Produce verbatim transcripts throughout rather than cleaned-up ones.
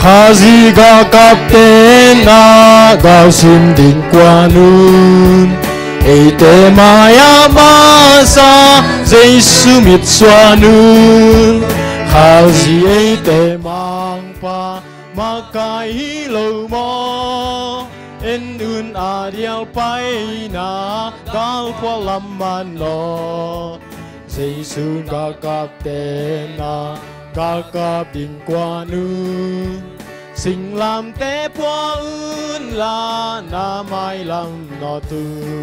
哈西嘎嘎的那高兴的光nun，一代玛雅玛莎，耶稣米刷 nun， 哈西一代mang pa makai lâu mo en un adial pai na kal kwa laman lo Jesus ga kap te na ga kap ding kwa nu sing lam te pwa un la na mai lam no tu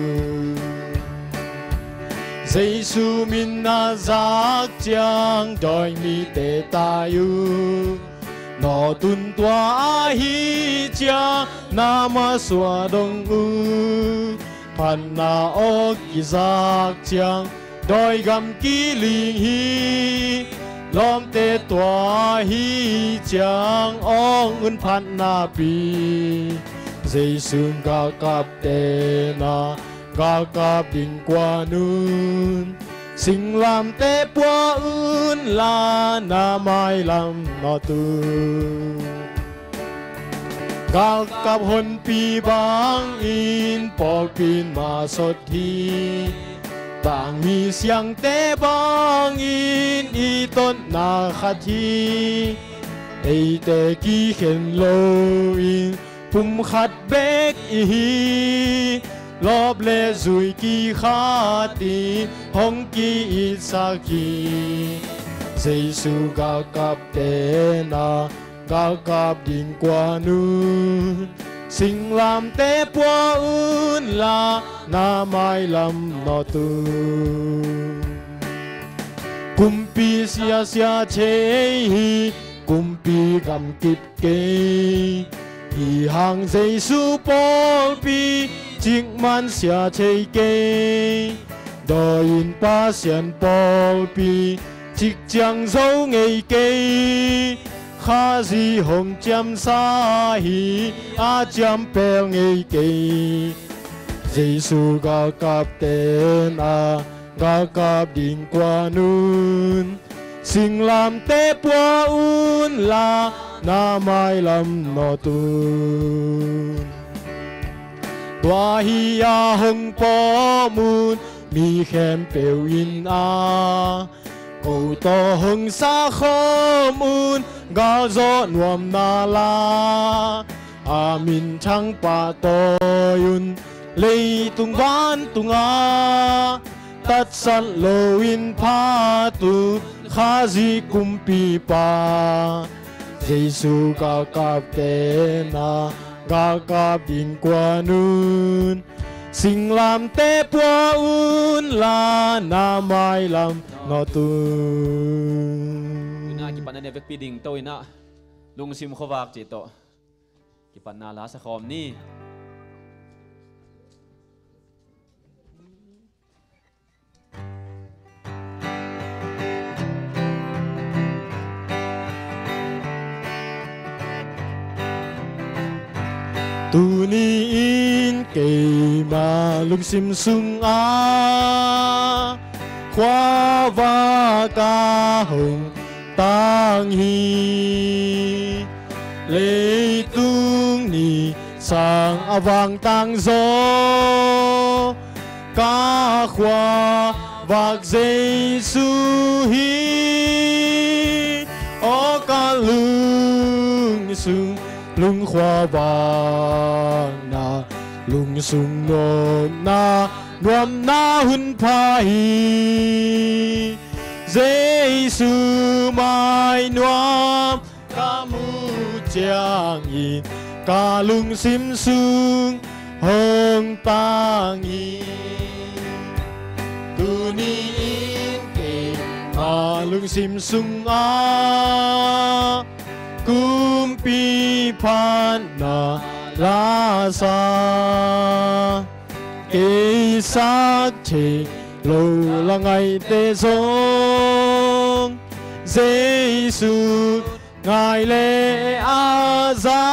Jesus min na giác chang đòi mi te ta yu nó tuân toa hi cha na ma xua đông u pan na o ki giác chang đòi gam ki linh hi lom te toa hi chang ong un pan na pi Jesus ga kap te na ga kap ding qua nun sinh làm tế bua ưn la na mai làm nó tu gal cặp hôn pi bang in bỏ pin mà sốt thi bang mi xiang tế bang in y tôn na khát thi ấy tế ki khen lô in pum khát bếc y lốp lê rùi kỳ khát đi hong kỳ ít sa kỳ Giêsu ga cặp tế na ga cặp đình qua nun sinh làm tế bua un la na mai làm nó tu kumpi sia sia chế hi kumpi gam kịp kê hi hàng Giêsu bol pi chính man xia chơi kê đòi in ba xiên bol pi chiếc chẳng dấu ngày kê khá gì hồng chăm sa hi a chăm bèo ngày kê Giêsu ga cặp tên a ga cặp đình qua nun sinh làm tế bua un la na mai làm nó tu Tua hi a hong po mun mi khem peo in a Cầu to hong sa kho mun ga zo nuam na la A min chang pa to yun lei tung van tung a Tat san lo in pa tu kha zi kum pi pa Giêsu ga kap te na ga cặp đình qua nun sinh làm tế bua un la na mai làm nó tu ina ki pan ne vek pi ding to ina lung sim khowak chi to ki pan na la sa khom ni tu ni in kê ma lung sim sung a khoa va ca hồng tang hi lê tung ni sang a vang tang gió ca khoa vạc Giêsu hi o ca lung sung lung khoa vàng na lung sung nôm na nuam na hun pa hi Giêsu mai nuam ca mu chiang yin ca lung sim sung hong tang yin tu ni in kê ca lung sim sung a kumpi pan na la sa kê sát chê lâu là ngày tê sông Giêsu ngài lễ a za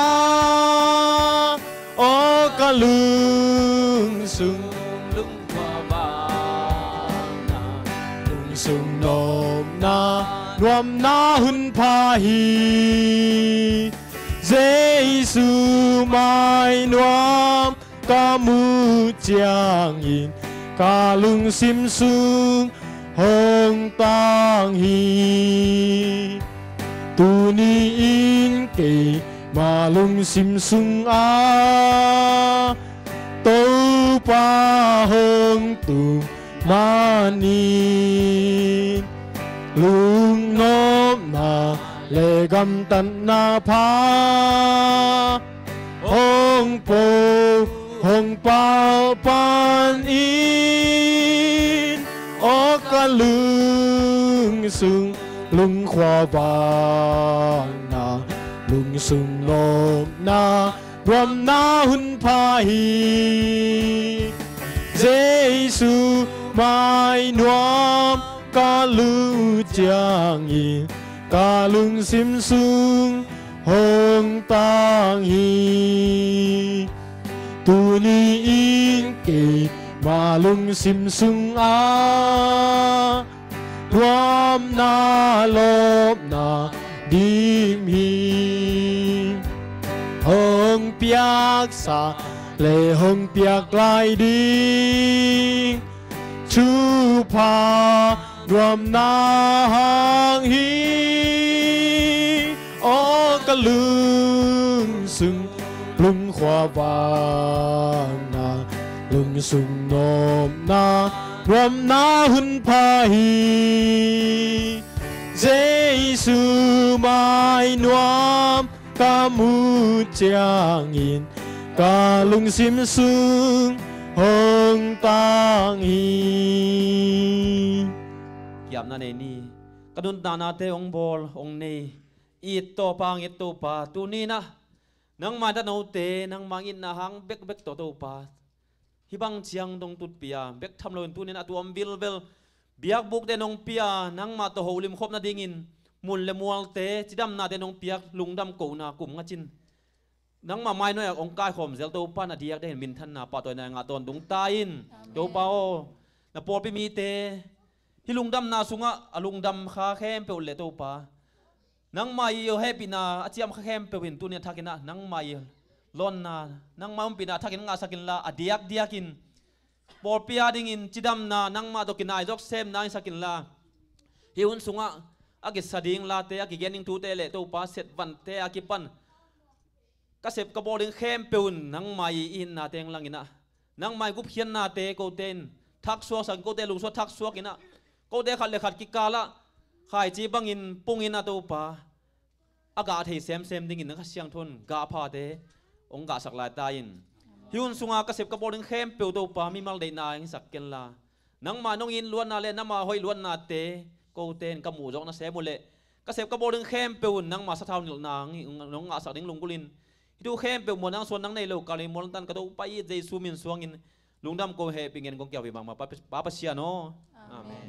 o ca lung sung lung khoa vàng na lung sung nôm na nuam na hun pa hi Giêsu mai noam ca mu chiang in ca lung sim sung hong tang hi tu ni in ke ma lung sim sung a tô pa hong tu ma ni lung nom na lệ gam tan na pa hong po hong pa pan in o ca lung sung lung khoa vàng na lung sung nom na ram na hun pa hi Giêsu mai noam ca lu chiang in ca lung sim sung hong tang hi tu ni in ke ma lung sim sung a ram na lop na dim hi hong piak sa lệ hong piak lai đi chu pa ram na hang hi o ca lung sung lung khoa vàng na lung sung nom na ram na hun pa hi Giêsu mai noam ca mu chiang in ca lung sim sung hong tang hi kiam na ne ni kadun ta na te ong bol ong ne i to pang i to pa tu ni na nang ma da no te nang mangin na hang bek bek to to pa hibang chiang dong tut pia bek tham lon tu ni na tu am bil vel biak buk de nong pia nang ma to holim khop na dingin mun le mual te chidam na de nong piak lungdam ko na kum nga chin nang ma mai no yak ong kai khom zel to pa na diak de min than na pa to na nga ton dung ta in to pa o na por pi mi te hi lungdam na sunga alungdam kha khem pe le to pa nang mai yo happy na achiam kha khem pe win tu ne thakina nang mai lon na nang ma um pi na thakin nga sakin la adiak diakin por pia ding in chidam na nang ma to kinai jok sem na sakin la hi un sunga agi sading la te agi gening tu te le to pa set van te aki pan ka sep ka boling khem peun nang mai in na teng langina nang mai gup hian na te ko ten thak suak sang ko te lung so thak suak ina ko te khat le khat ki kala khai chi bangin pungin na to pa aga thei sem sem ding in na siang thon ga pha te ong ga sak la ta in hiun sunga ka sep ka boling khem pe to pa mi mal dei na ing sak ken la nang ma nong in luan na le na ma hoi luan na te ko ten ka mu jok na se mu le ka sep ka boling khem peun nang ma sa thau nil na nong nga sak ding lung kulin du khem pe mo nang son nang nei lo ka le mol tan ka do pa i jesu min suang in lungdam ko he pingen kong kya wi bang ma pa pa sia no amen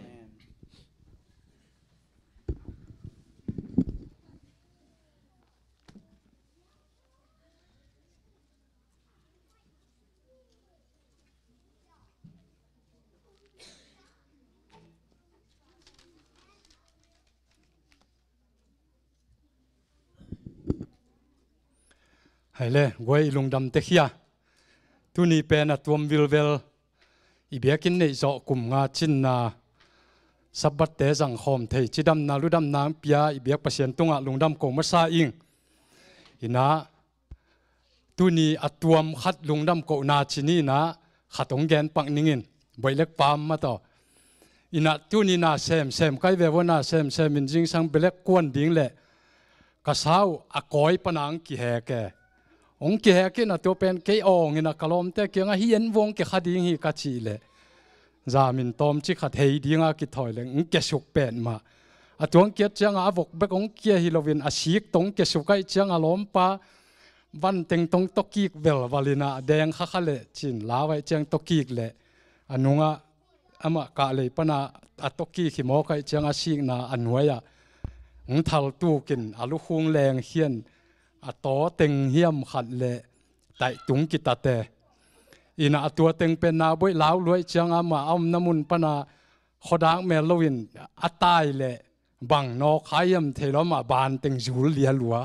hay le goi lungdam te khia tu ni pen a tuam vilvel i biakin nei zo kum nga chin na sabat te jang khom thei chidam na ludam na pia i biak pasien tunga lungdam ko ma sa ing ina tu ni atuam khat lungdam ko na chini na khatong gen pang ningin boilek pam ma to ina tu ni na sem sem kai ve wona sem sem min jing sang belek kwan ding le ka sau a koi panang ki he ke ong ki he ke na to pen ke ong ina kalom te ke nga hien wong ke khading hi ka chi le zamin tom chi khat hei dinga ki thoi le ng ke suk pen ma atong ke chang a vok bek ong ke hilovin a sik tong ke sukai chang a lom pa van teng tong toki vel valina deng kha khale chin lawai chang toki le anunga ama ka le pana atoki khi mo kai chang a sik na anwaya ng thal tu kin alu khung leng hian a to teng hiam khat le tai tung ki ta te ina atua teng pen na boi law loi chang ama am namun pana khodang melowin atai le bang no khayam theloma ban teng zul lia lua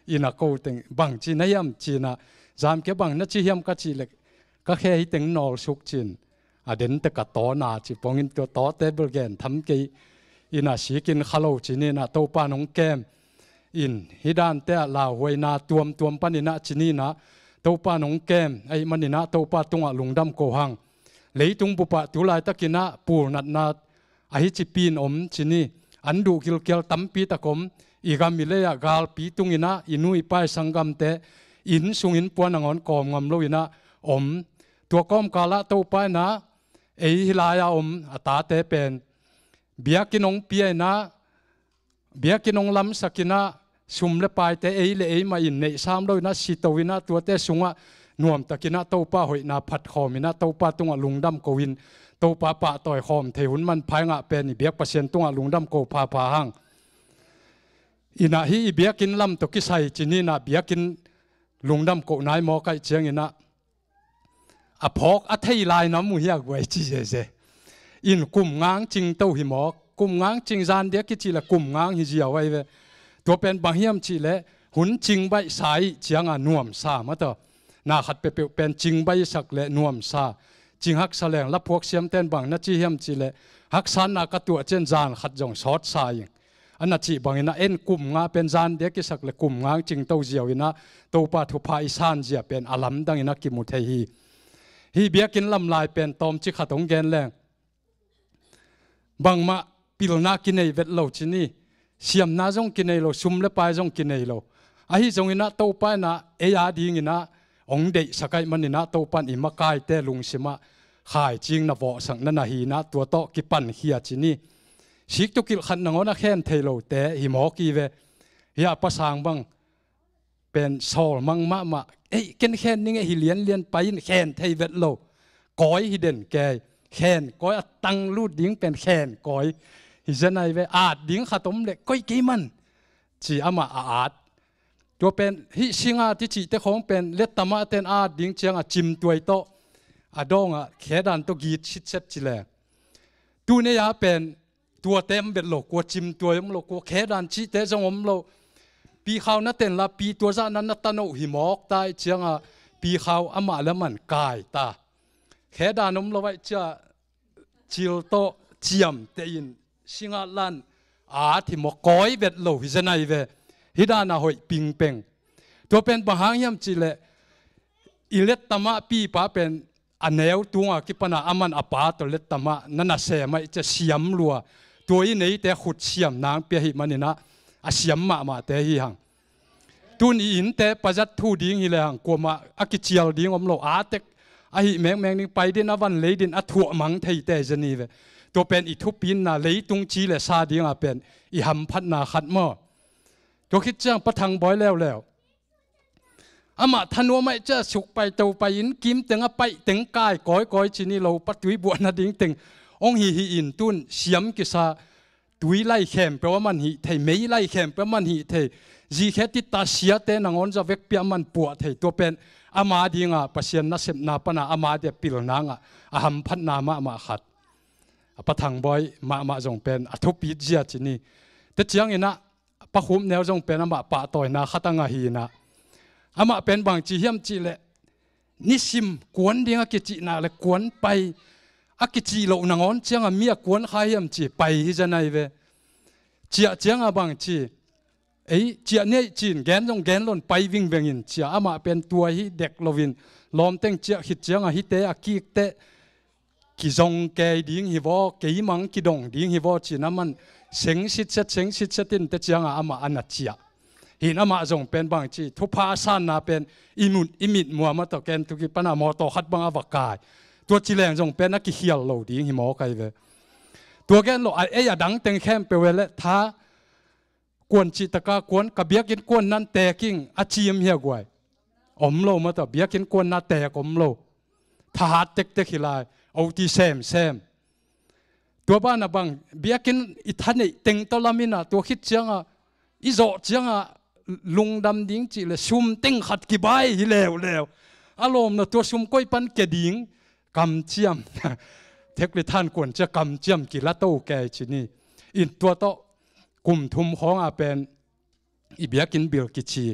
อินาโกเต็งบังจีนายมจีน่ะจามเก็บบังนัดจียมกัจีเล็กก็แค่ให้เต็งนอลสุกจีนอเด่นแต่กัดต่อหน้าจีปองอินตัวต่อเตเบิลเกนทำกี่อินาสีกินขลุ่จีนี่นะตัวปานองแกมอินฮิดานเตะลาวหวยนาตัวมตัวมปานินะจีนี่นะตัวปานองแกมไอ้มันนี่นะตัวปาตุงลุงดำโกหังเลยตุงปุปะตุลายตะกินะปูนัดนาไอจิปีนอมจีนี่อันดูกิลเกลตั้มปีตะกมอีกามิเลยกาลปีตุงอินะอินุยไปสังกัมเตอินสุงอินปวนงอนกอมงำโลอินะอมตัวกอมกาละตัวไปนะเอฮิลายาอมอัตาเตเป็นเบียกินองเปียนะเบียกินองลำสักินะสุมเลไปเตเอเลเอมาอินในสามโลอินะสิตวินะตัวเตสุงะนวมตะกินะตัวป้าหอยนาผัดคอมินะตัวป้าตุงลุงดำโกวินตัวป้าป้าต่อยคอมเทหุนมันพายงะเป็นเบียกเปอร์เซ็นต์ตุงลุงดำโกพาพาหังอินะฮีเบียกินลำตกิไซจินีนะเบียกินลุงดำโกนายมอไกเจียงอินะอพอกอัทยลายน้ำมือเฮียกไว้จีเจเจอินกุมง้างจิงเต้าหิมอกุมง้างจิงจานเดียกิจีละกุมง้างฮิจีเอาไว้เวตัวเป็นบางเฮียมจีเละหุ่นจิงใบสายเจียงอ่ะนวมซามาต่อนาขัดเปเปเป็นจิงใบสักเละนวมซาจิงฮักแสลงรับพวกเสียมเต้นบางนัดจีเฮียมจีเละฮักสันนากตัวเจนจานขัดจงซอดสายอันนั้นจีบางอินะเอ็นกุมงาเป็นจานเดียกิสักเละกุมง้างจิงเต้าเจียวอินะตัวปาทุพายซานเจียเป็นอลัมดังอินะกิมุเทฮีฮีเบียกินลำลายเป็นตอมจิขัดองแกนแรงบางมาปิลนากินในเวทโลชินีเสียมนาจงกินในโลซุมเลปายจงกินในโลอาฮิจงอินะโตปายนะเอียดีงินะองเดสกายมันอินะโตปันอิมากายเตลุงสิมาขายจริงนะวอสังนันนาฮีนะตัวโตกิปันเฮียชินีสิกตุกิลขันนงอนะแค่นเทโลเตหิมอกีเวเฮียภาษาบังเป็นโซลมังมะมะเอ้ยกันแค่นี้ไงฮิเลียนเลียนไปแค่นไทยเวทโลก้อยฮิเดนแกแค่นก้อยตังลูดดิ้งเป็นแค่นก้อยฮิเจนไอเวอาดดิ้งขัดตมเล็กก้อยกี่มันจีอามาอาดตัวเป็นฮิชิงอาที่จีแต่ของเป็นเล็ดตมาเต้นอาดดิ้งเชียงอาจิมตัวโตอาดองอ่ะแค่ดันตัวกีดชิดเช็ดจีแลตัวนี้ยาเป็นตัวเต็มเบ็ดโลกัวจิมตัวยมโลกัวแค่ดันชีเตจงอมโลปีเขานั่นเต็นละปีตัวจ้านั้นนัตโนหิมอกตายเชียงอ่ะปีเขาอามาแล้วมันกายตาแค่ดานมเราไว้จะจิลโตเจียมเตียนสิงห์ลันอาที่มก้อยเวทโลหิจนัยเวฮิดานาหอยปิงเป่งตัวเป็นบางหางยำจิเลอิเล็ตตมะปีป้าเป็นอันเนวตัวกิปนาอามันอาปาตัวเล็ตตมะนั่นน่ะเสียไม่จะเสียมลัวตัวอีนี้แต่ขุดเสียมนางเปียหิมันนี่นะอาเสียมมามาแต่ฮีหังตุนอินแต่ประจัดทูดิ้งฮีเลยหังกลัวมาอากิเจียวดิ้งอมโลอาเตกอาหิแมงแมงนี่ไปดินอวันเลยดินอัฐวมังไทยแต่จะนี่เวตัวเป็นอิทุปินนาเลยตุงจีเลยซาดิ้งอาเป็นอิหัมพัดนาขัดหม้อตัวคิดจ้างประทังบ่อยแล้วแล้วอามาทันว่าไม่จะสุกไปเตาไปอินกิมตึงอไปตึงกายก้อยก้อยจีนี่เราปัตุยบวนาดิ้งตึงองฮีฮีอินตุนเสียมกิซาตุยไล่แคมแปลว่ามันหิไทยไม่ไล่แคมแปลว่ามันหิไทยจีแค่ติดตาเสียเตนังอนจะเวกเปียมันปวดไทยตัวเป็นอามาดีงาปัสยนนัสเซมนาปนาอามาเดียปิลนางะอาหัมพันนามามาขัดปะทังบอยมามาจงเป็นอทุปิเจียจีนี่แต่เจียงอินะปะคุมแนวจงเป็นอามาปะต่อยนาขัตังาฮีนะอามาเป็นบางจีเฮียมจีเลนิสิมกวนดีงากิจินาเลกวนไปอากิจิโลนังอนเจียงอามีกวนขายเฮียมจีไปฮิจนัยเวเจียเจียงอาบางจีไอ้เจียเนี่ยจีนแกนจงแกนล้นไปวิ่งเวงินเจียอามาเป็นตัวฮิเด็กโลวินล้อมเต็งเจียหิเจียงอาฮิเตอากีเตกิจงแกดิ้งฮิวอเกยมังกิดงดิ้งฮิวอจีน้ำมันเสียงสิทธิ์เสียงสิทธิ์ตินเตเจียงอามาอันนัดเจียหินอามาจงเป็นบางจีทุพาสานนาเป็นอิมุดอิมิดมัวมาต่อแกนตุกิปนามอต่อขัดบังอวกายตัวจีแรงจงเป็นนักกิเฮียลโลดิ้งฮิมอไกเวตัวแกนโลไอ้ยาดังเต็งแคมเปเวเลท้ากวนจิตกากวนกับเบียกินกวนนั้นแต่กิ้งอาชีมเฮียกวยอมโลมาต่อเบียกินกวนนั้นแต่อมโลทหารเต็กเต็กฮิลายเอาที่เซมเซมตัวบ้านนะบังเบียกินอิทันนี่เต็งตอลามินะตัวคิดเจียงอ่ะอิโจเจียงอ่ะลุงดำดิ้งจีเลยซุ่มเต็งขัดกี่ใบฮิเลวเลวอารมณ์นะตัวซุ่มก้อยปันเกดิ้งกำเจียมเทคนิคท่านควรจะกำเจียมกี่ละโตแกชินี่อินตัวโตกลุ่มทุมของอาเป็นอิเบียกินเบลกิชี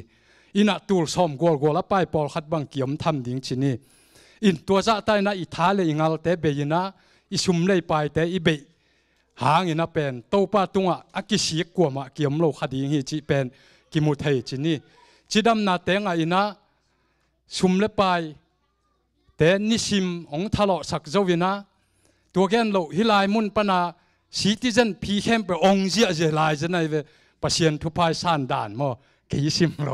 อินะตูลสอมกอลกอลไปปอลขัดบังเกี่ยมทำดิ่งชินีอินตัวจะตายนะอิทาเลอิงาลเตเบยนะอิชุมเลยไปเตอิเบยหางอินะเป็นโตปาตุงะอักิสีกวมาเกี่ยมโลคดีฮิจิเป็นกิมุทัยชินีจิดำนาเตงอินะชุมเลยไปเตนิชิมองทะเลาะสักเจ้าวินะตัวแกนโลฮิลายมุนปนาสิติจันพีเข้มไปองเจียเจลายจะไหนเวปัสยันทุพายสานด่านมอกี่ชิมโล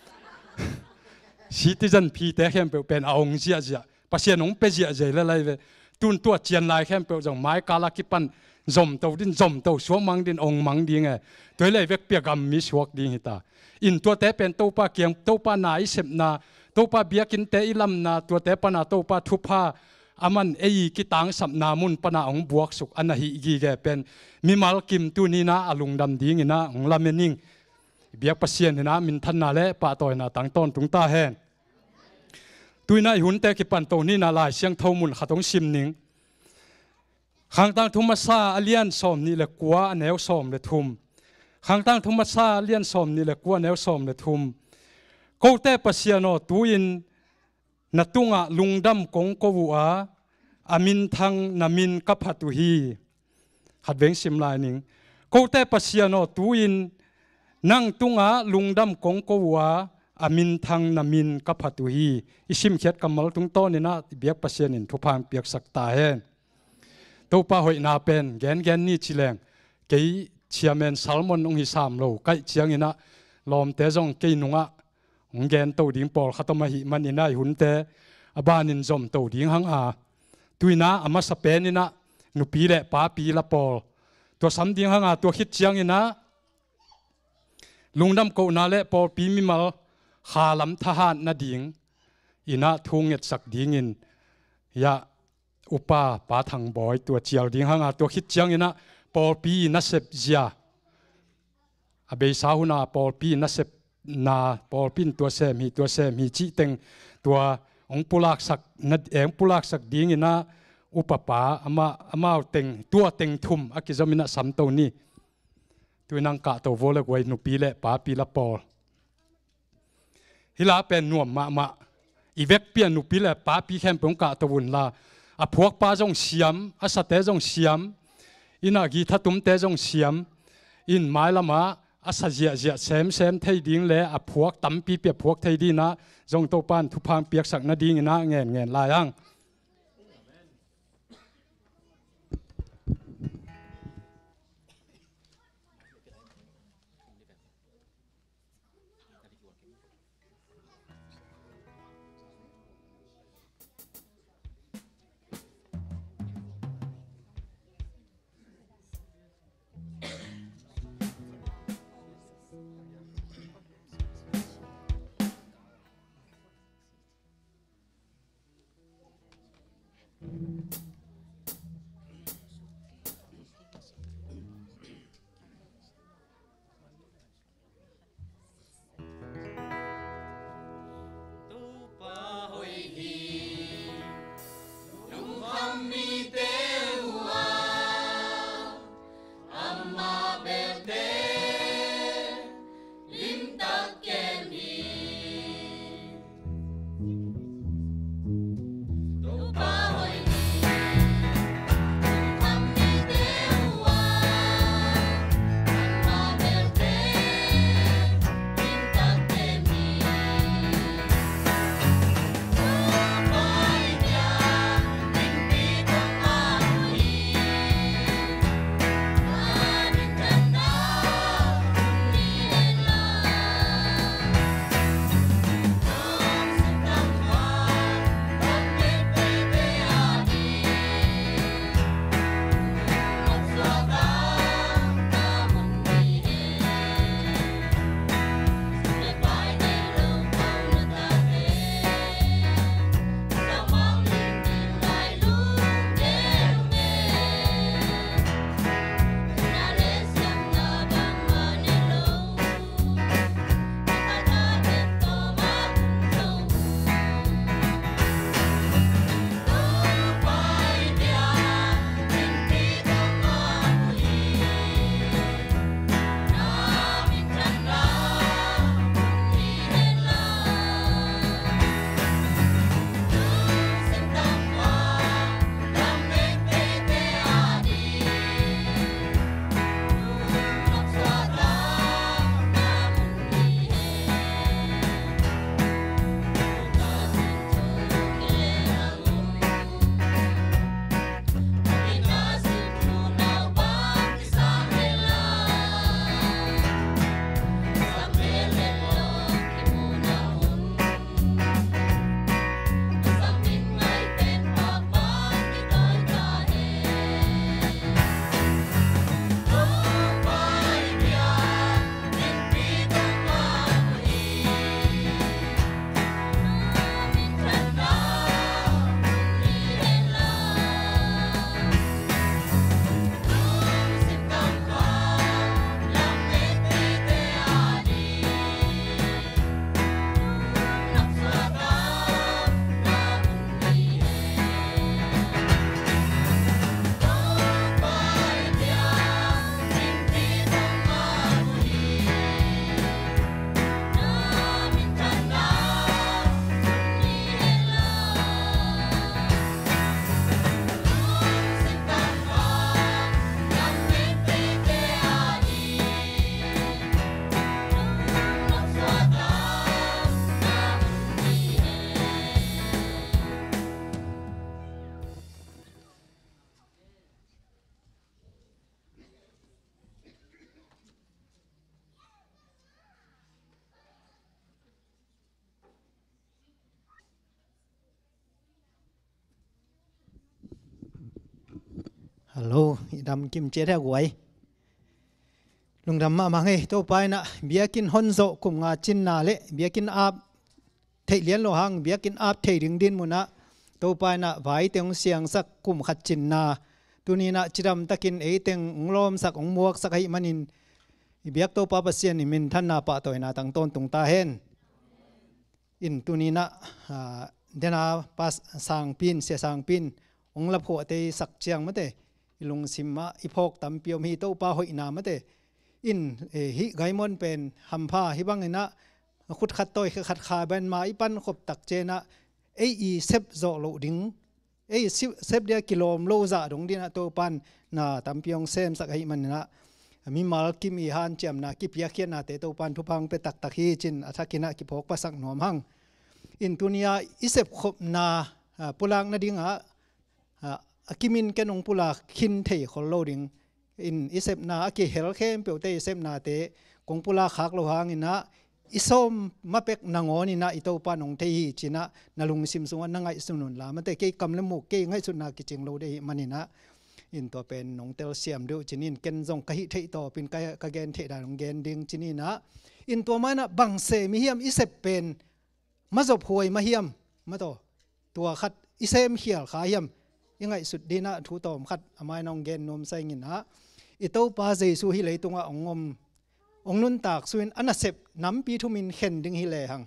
สิติจันพีเตเข้มไปเป็นองเจียเจปัสยันองเปเจียเจลอะไรเวตุนตัวเจียนลายเข้มไปจังไม้กาลากิปันจมตัวดินจมตัวสวมังดินองมังดีไงตัวเลยเวกเปียกำมีสวกดีหิตาอินตัวเตเป็นตัวปาเกียงตัวปานาอิเสมนาตัวปาเบียกินเตอิลัมนาตัวเตปนาตัวปาทุพาอามันเอยีกิตังสับนามุนปนาองบวกสุกอันนั้นฮิกีแกเป็นมิมาลกิมตุนีนาอลุงดำดีงินะองลาเมนิงเบียกปัสเซียนนะมินทันนาเล่ปะตอยนาตังต้นตุงตาแหนตุยนาหุ่นเตกิปันโตนี่นาลายเสียงเท่ามุนขัดองซิมนิงขังตังทุมาซาอเลียนสอมนี่แหละกัวแนวสอมเลทุมขังตังทุมาซาเลียนสอมนี่แหละกัวแนวสอมเลทุมกูเตปัสเซียนอตุยินนัตุงะลุงดำกงกวัวอามินทังนามินกับพัตุฮีขัดเวงสิมลายนิงกูเตปัสยานอตูอินนั่งตุงะลุงดำกงกวัวอามินทังนามินกับพัตุฮีอิชิมเขียดกำมลตุงโตนี่นะเบียกปัสยานินทุพานเปียกสักตาเฮนตัวป้าหอยนาเป็นแกนแกนนี่ชิเลงเกยเชียเมนซาลมอนองฮิสามโลไกเชียงอินะลอมเตจงเกยนุงะองแกนตัวดิ่งปอลขัตมาหิมันอินะหุ่นเตอบานินจอมตัวดิ่งหังอาตุยนะอามาสเปนินะนุปีเล่ป้าปีละปอลตัวสำดิ่งหังอาตัวคิดเชียงอินะลุงดำโกนาเล่ปอลปีมิมาขาลำทหารนาดิ่งอินะทุ่งเง็ดสักดิ่งอินยาอุปาป้าทางบอยตัวเจียวดิ่งหังอาตัวคิดเชียงอินะปอลปีนัสเซบเจียอาเบยสาหุนาปอลปีนัสเซบนาปอลปินตัวเซมีตัวเซมีจีเต็งตัวองปุลักสักนัดเองปุลักสักดิ่งอินะอุปปาอามาอามาเต็งตัวเต็งทุ่มอากิจามินะสัมตัวนี้ตัวนังกะตัวโวเลกไว้นุปีเล่ป้าปีละปอลฮิลาเป็นนวมมามาอีเวกเปียนุปีเล่ป้าปีแคมป์งกะตัววุ่นลาอาพวกป้าจงเสียมอาสเตจงเสียมอินากีทัตุมเตจงเสียมอินไม้ละมาอาสเจียเจียเซมเซมไทยดิ่งเล่อาพวกตั้มปีเปียพวกไทยดีนะจงโตปานทุพางเปียกสักนาดิ่งนะเงินเงินลายังฮัลโหลดำกิมเจได้หวยลุงดำมามาไงตัวไปนะเบียกินฮอนโซกุมงาจินนาเละเบียกินอาบเทเลียนโลหังเบียกินอาบเทดึงดินมุนะตัวไปนะไว้เตียงเสียงสักกุมขัดจินนาตัวนี้นะจิดำตะกินเอเตียงองลมสักองมวกสักให้มันินเบียกตัวปาปเสียนิมินท่านนาปะตัวนาตั้งต้นตรงตาเห็นอินตัวนี้นะเดนาปัสสังปินเสียสังปินองละโพเตสักเจียงมะเตลุงสิมะอีพกตำเปียวมีตัวปาหอยนามะเตอินฮิไกมอนเป็นฮัมพาฮิบังเงินะขุดขัดตัวขัดขาเบนมาอีปันขบตักเจนะเออีเซฟโซโลดิงเอเซฟเดียกิโลมโลซาดงดินะตัวปันนาตำเปียงเซมสักให้มันนะมีมาลกิมีฮันเจียมนากิปยาเขียนนาเตตัวปันทุพังไปตักตักฮีจินอัฐกินะกิพกปัสักหนอมหังอินตุนียอิเซฟขบนาปุลังนาดิงะกิมินแกนองปุลาคินเทยคนโลดิงอินอิเซฟนากิเฮลเข้มเปียวเตอิเซฟนาเตกงปุลาขักโลหังอินะอิสมมาเป็กนางอนี่นะอิโตปานองเทยจินะนาลุงซิมสุวรรณงไงสุนุนลามันเตเกกำเลมุกเกงให้สุนากิจิงโลเดมันนี่นะอินตัวเป็นนองเตลเซียมดูจินินเกนจงกะฮิเทยต่อเป็นกะกะเกนเทดานองเกนดิงจินีนะอินตัวมันนะบังเซมิเฮียมอิเซฟเป็นมาจบหวยมาเฮียมมาต่อตัวขัดอิเซมเขียลขาเฮียมยังไงสุดดีนะทูตอมขัดอามายนองเกนนมใส่เงินนะอิโตปาเจสุฮิเลยตรงองงมองนุนตากสุนอันเซบน้ำปีทุมินเข็นดึงฮิเลหัง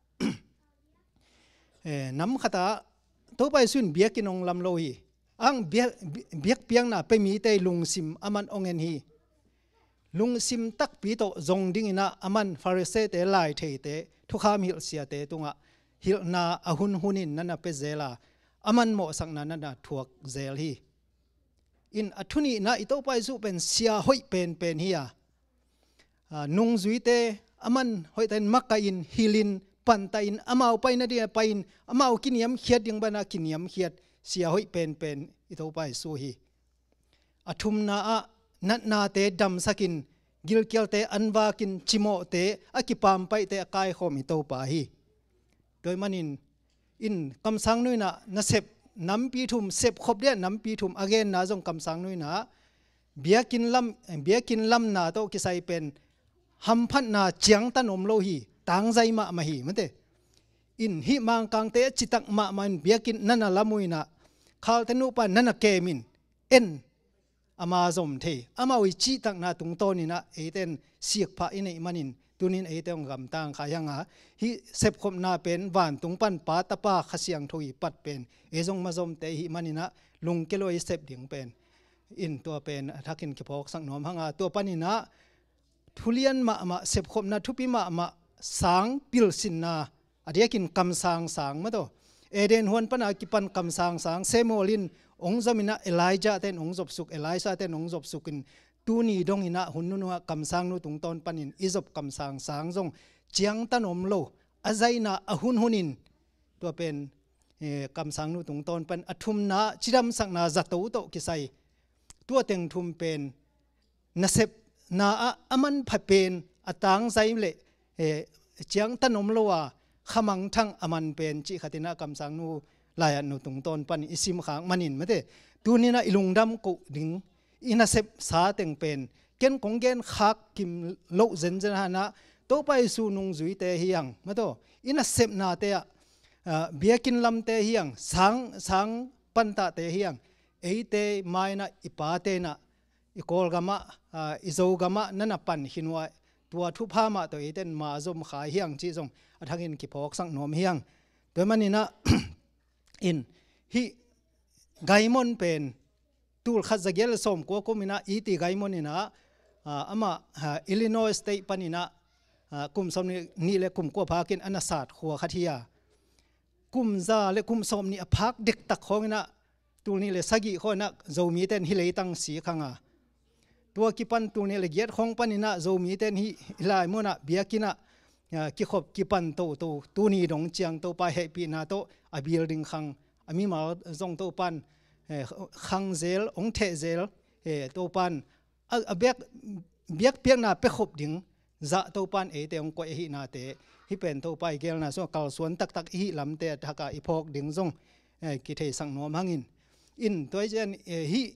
น้ำขตาตัวไปสุนเบียกินองลำโลฮีอังเบียเบียกเปียงน่ะไปมีเตลุงซิมอามันองเงินฮีลุงซิมตักปีโตจงดิ้งนะอามันฟาริเซเตไลเทเตทุกขามิลเสียเตตรงอ่ะฮิลนาอาหุนหุนินนั่นน่ะเป็นเจลาอามันโมสังนั้นน่ะถูกเจลฮีอินอัทุนีนะอิโตไปสุเป็นเสียหอยเป็นเป็นฮียนุงจุยเตอามันหอยเตนมักกะอินฮิลินปันตาอินอามาเอาไปนะเดียไปอินอามาเอากินยำเขียดยังบ้านะกินยำเขียดเสียหอยเป็นเป็นอิโตไปสุฮีอัทุมนาอะนัดนาเตดำสักินกิลเกียลเตอันวากินชิโมเตอากิปามไปเตกายขมิโตปาฮีโดยมันอินอินคำสั่งนู้นนะนัเซบน้ำปีทุมเซบขบเดียน้ำปีทุมอเกนนะจงคำสั่งนู้นนะเบียกินลำเบียกินลำนาโตกิไซเป็นฮัมพันนาเจียงตันอมโลฮีต่างใจมามาฮีมันเตอินฮิมังกังเตจิตักมามันเบียกินนั่นน่ะละมุยนะข้าวเตนุปานั่นน่ะเกมินเอ็นอามาจมเทอามาวิจิตักนาตุงโตนี่นะเอเตนเสียกพระอินมันินตุนินเอเตงกำตังขายังหาฮิเซบคมนาเป็นหวานตุงปันปาตะปาขเสียงทุยปัดเป็นเอจงมาจมเตหิมันินะลุงเกลอยเซบเดียงเป็นอินตัวเป็นทักินกิพอกสังนอมหังอาตัวปันนี่นะทุเรียนมามาเสพคมนาทุปีมามาสางปิลสินนาอดียกินกำสางสางมาตัวเอเดนฮวนปนากิปันกำสางสางเซโมลินองจมินะเอไลจาเตนองจบสุกเอไลซาเตนองจบสุกินตูนีดงอินะหุนนุนว่ากำสางนุตุงตอนปันินอิจบกำสางสางจงเจียงตันอมโลอาใจนาอหุนหุนินตัวเป็นกำสางนุตุงตอนเป็นอทุมนาจิดำสักนาจัตโตโตกิไซตัวเต็งทุมเป็นนาเซบนาอามันผัดเป็นอตางใจเละเจียงตันอมโลวาขมังทั้งอามันเป็นจิขตินะกำสังนูลายนุตุงตอนปันอิสิมขางมันินไม่ได้ตัวนี้นะอิลุงดำกุดิงอินาเซบสาเต็งเป็นเกณฑ์ของเกณฑ์ขักกิมโลเจนเจนะนะตัวไปสู่นุงจุยเตเฮียงมาตัวอินาเซบนาเตะเบียกินลำเตเฮียงสังสังปันตาเตเฮียงเอเตไม่นะอิปาเตนะอีกอลกามะอิโซกามะนั่นปันหินว่าตัวทุพามาตัวเอเตนมาจมขายเฮียงจีจงอัฐกินกิพอกสังนอมเฮียงโดยมันนี่นะอินฮิไกมอนเป็นตูลขัดจะเกลสมกัวกุมินะอีตีไกมอนนี่นะอามาอิลลินอยสเตย์ปนินะกุมสมนี่เล็กกุมกัวพากินอนาศาสตร์ขัวขัดเฮียกุมซาเล็กกุมสมนี่พักเด็กตักของนะตัวนี้เลยสักกี่คนนะโจมีเต้นฮิเลตังสีขังอ่ะตัวกิปันตัวนี้เลยเกียรของปันนี่นะโจมีเต้นฮิลายมัวนะเบียกินะกิขบกิปันโตโตตัวนี้ดงเจียงโตไปเฮปีนาโตอบิลดิงขังอามีมาจงโตปันขังเซลองเทเซลโตปันอเบียกเบียกเพียงนาไปขบดิงจะโตปันเอเตองก็เอหินาเตฮิเป็นโตไปเกลนะส่วนเก่าส่วนตักตักฮิลำเตทักอีพอกดิงจงกิเทสังนอมหังอินอินตัวเจนฮิ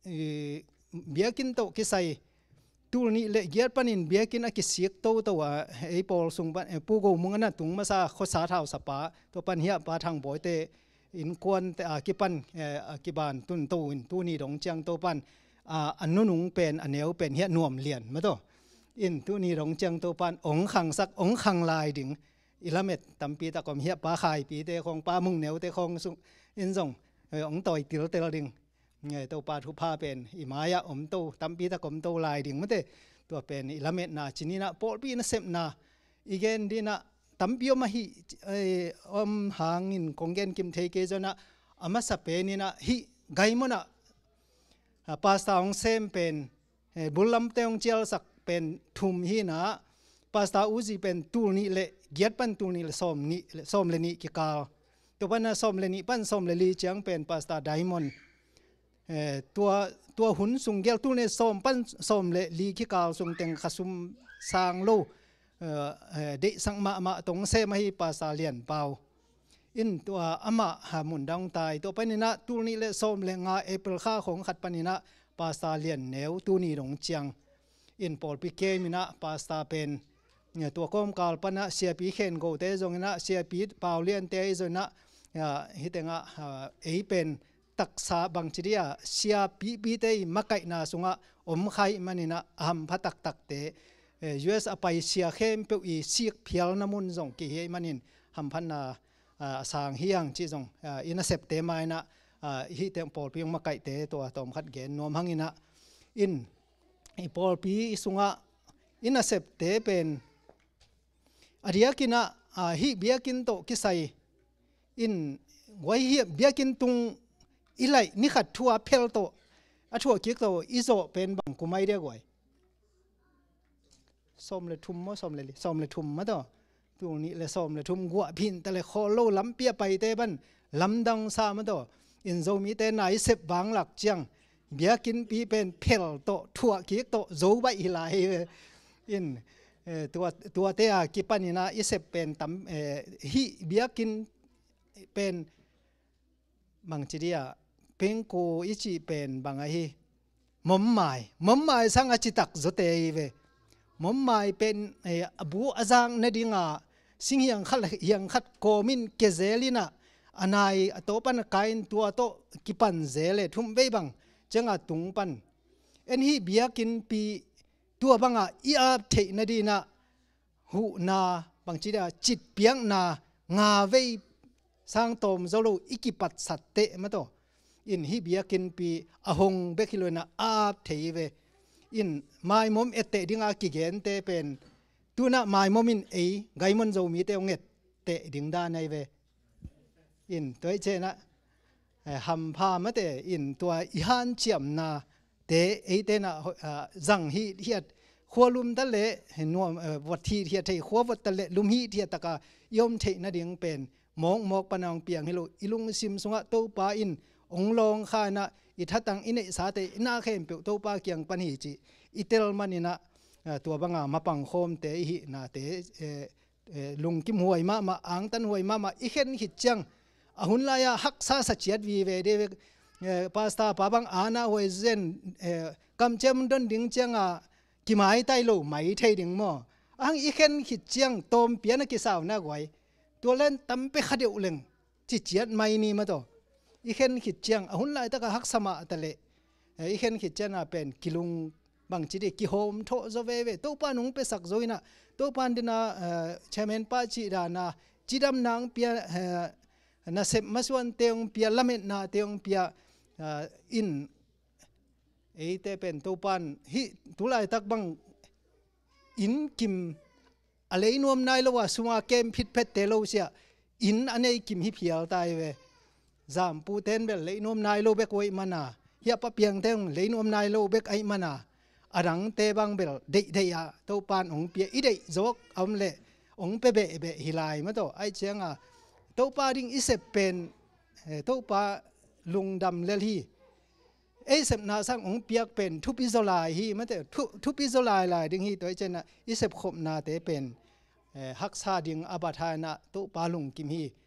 เบียกินโตกิใส่ตูนี่เละเกียร์ปันินเบียกินอากิเสียกโตตัวไอ้ปอลสุงปันปูโกมุงนั่นตุงมาซาโคสาเท้าสปาตัวปันเฮียปาทางบ่อยเตอินกวนแต่อากิปันอากิบานตุนโตอินตูนี่ดงจังโตปันอันนู้นงเป็นอันเนียวเป็นเฮียนวมเลียนมาตัวอินตูนี่ดงจังโตปันองขังสักองขังลายดึงอิละเม็ดตั้มปีตะกอมเฮียปาขายปีเตคงปามุงเนียวเตคงสุอินซงองต่อยติลเตลดึงไงตัวปาทุพาเป็นอิมายะอมโตตั้มปีตะกอมโตลายดึงมาเตตัวเป็นอิละเม็ดนาชินีนะปอลปีนะเซมนาอีเกนดีนะตั้มปีมาฮิอมหางอินคงเกนกิมเทเกจนะอามาสเปนินะฮิไกมนะปาสตาองเซมเป็นบุลลัมเตองเจลสักเป็นทุมฮีนะปาสตาอุจิเป็นตูนี่เละเกียรปันตูนี่เละส้มนี่ส้มเลนี่กิกาตัวปันนะส้มเลนี่ปันส้มเลลีจังเป็นปาสตาไดมอนด์ตัวตัวหุ่นสุงเกลตูนี่ส้มปันส้มเลลีกิกาสุงเต็งขสุมสางโลเดสังมามาตรงเซมาให้ปาสตาเลียนเปล่าอินตัวอามาหามุนดังตายตัวปันนี่นะตูนี่เละส้มเลงาเอเปิลข้าของขัดปันนี่นะปาสตาเลียนเนวตูนี่หลงจังอินปอลปิเกมินะปาสตาเป็นเนี่ยตัวก้มกาลปนะเสียปีเข็นโกเตจงนะเสียปีเปล่าเลียนเตจงนะฮิตเงะเอเป็นตักษาบางทีเดียเสียปีปีเตมักไก่นาสุงะอมไข่มันนี่นะอัมพัตักตักเตยูเอสอไปเสียเข้มเปียวอีซีกเพียลน้ำมุนจงกี่เฮมันนี่หัมพันนาสางเฮียงจีจงอินเซปเตมานะฮิตเตปอลปีมักไก่เตตัวตอมขัดเกนนวมหังอินะอินอีปอลปีสุงะอินเซปเตเป็นอดียกินะฮิเบียกินโตกิไซอินไว้ฮิเบียกินตุงอิไลนี่ขัดทัวเพลโตอัทัวกิกโตอิโซเป็นบังกุไม่ได้ก่อยสมเลทุมมั้สมเลสมเลทุมมั้ต่อตัวนี้เลสมเลทุมกัวพินแต่เลคอโลล้ำเปียไปเตบันล้ำดังซามั้ต่ออินโซมีเตไหนเสพบางหลักเจียงเบียกินปีเป็นเพลโตทัวกิกโตโจใบอิไลอินตัวตัวเตะกิปันนี่นะอิเซเป็นตั้มฮิเบียกินเป็นบางทีเดียเป็นโกอิจิเป็นบางไอมุมหมายมุมหมายสังอาจิตักจุเตยเวมุมหมายเป็นอบูอาจังนดิงาสิ่งยังขัดยังขัดโกมินเกเซลินะอันไหนตัวปันกายตัวโตกิปันเซเลทุ่มเบบังจังอาตุงปันเอ็นฮิเบียกินปีตัวบางอ่ะอีอาเทนดีนะหูนาบางทีเดียจิตเปียงนางาเวสร้างตมโซโลอิกิปัตสัตเตมาตัวอินฮิเบียกินปีอหงเบคิโลนะอาเทเวอินไมมอมเอเตดิงอากิเกนเตเป็นตัวน่ะไมมอมินเอไกมันโจมีเตองเอเตดิงดานในเวอินตัวเจนะฮัมพามาเตอินตัวอิฮันเจียมนาเตเอเตนะจังฮีเฮียขัวลุมตะเละเห็นว่าวัดที่เทียเทขัววัดตะเละลุมฮีเทียตะกายอมเทนะเดียงเป็นมองมอกปนองเปียงให้ลูอิลุงซิมสงะโตปาอินองลองข้านะอิทัตังอินเอสาเตอินาเข้มเปียวโตปาเกียงปันหิจิอิเตลมันนี่นะตัวบังอามาปังโคมเตหินะเตลุงกิมหวยมามาอังตันหวยมามาอิเข็นหิจังอหุนลายฮักซาสัจเจียดวีเวเดปาสตาปาบังอาณาหวยเซนกำเจมดนดิงจังอากิไม้ใต้โลไม่เทดิงมออังอีเข็นหิจังตอมเปียนกิสาวนักไว้ตัวเล่นตั้มไปขัดเดียวเล่งจิตเจียดไม่นี่มาตัวอีเข็นหิจังอหุนลายตะกฮักสมาตะเลอีเข็นหิจังเป็นกิลุงบางทีเด็กกิโฮมโตโซเวเวตัวปานุงไปสักโซยนะตัวปานดินาเชมเนปาจิดานาจิดำนางเปียนาเซมัสวันเตียงเปียละเมนาเตียงเปียอินเอเตเป็นตัวปานฮิตุลายตักบังอินกิมอะไรนวมนายละว่าสุมาเกมพิษเพชรเตโลเสียอินอันนี้กิมฮิเพียวตายเวจามปูเทนเบลเลยนวมนายโลเบกไว้มานาเฮียปะเปียงเตงเลยนวมนายโลเบกไอมานาอรังเตบังเบลเดย์เดียตัวปานองเปียอีเดย์จกอมเล่องเปเบเบฮิลายมาตัวไอเชียงอ่ะตัวปาดิ้งอิเซเป็นตัวปาลุงดำเลลีเอเซปนาสังองเปียกเป็นทุบิโซลายฮีมาตัวทุทุบิโซลายลายดิ้งฮีตัวเจนะอิเซปขบนาเตเป็นฮักซาดิ้งอาบาทานะตัวปาลุงกิมฮี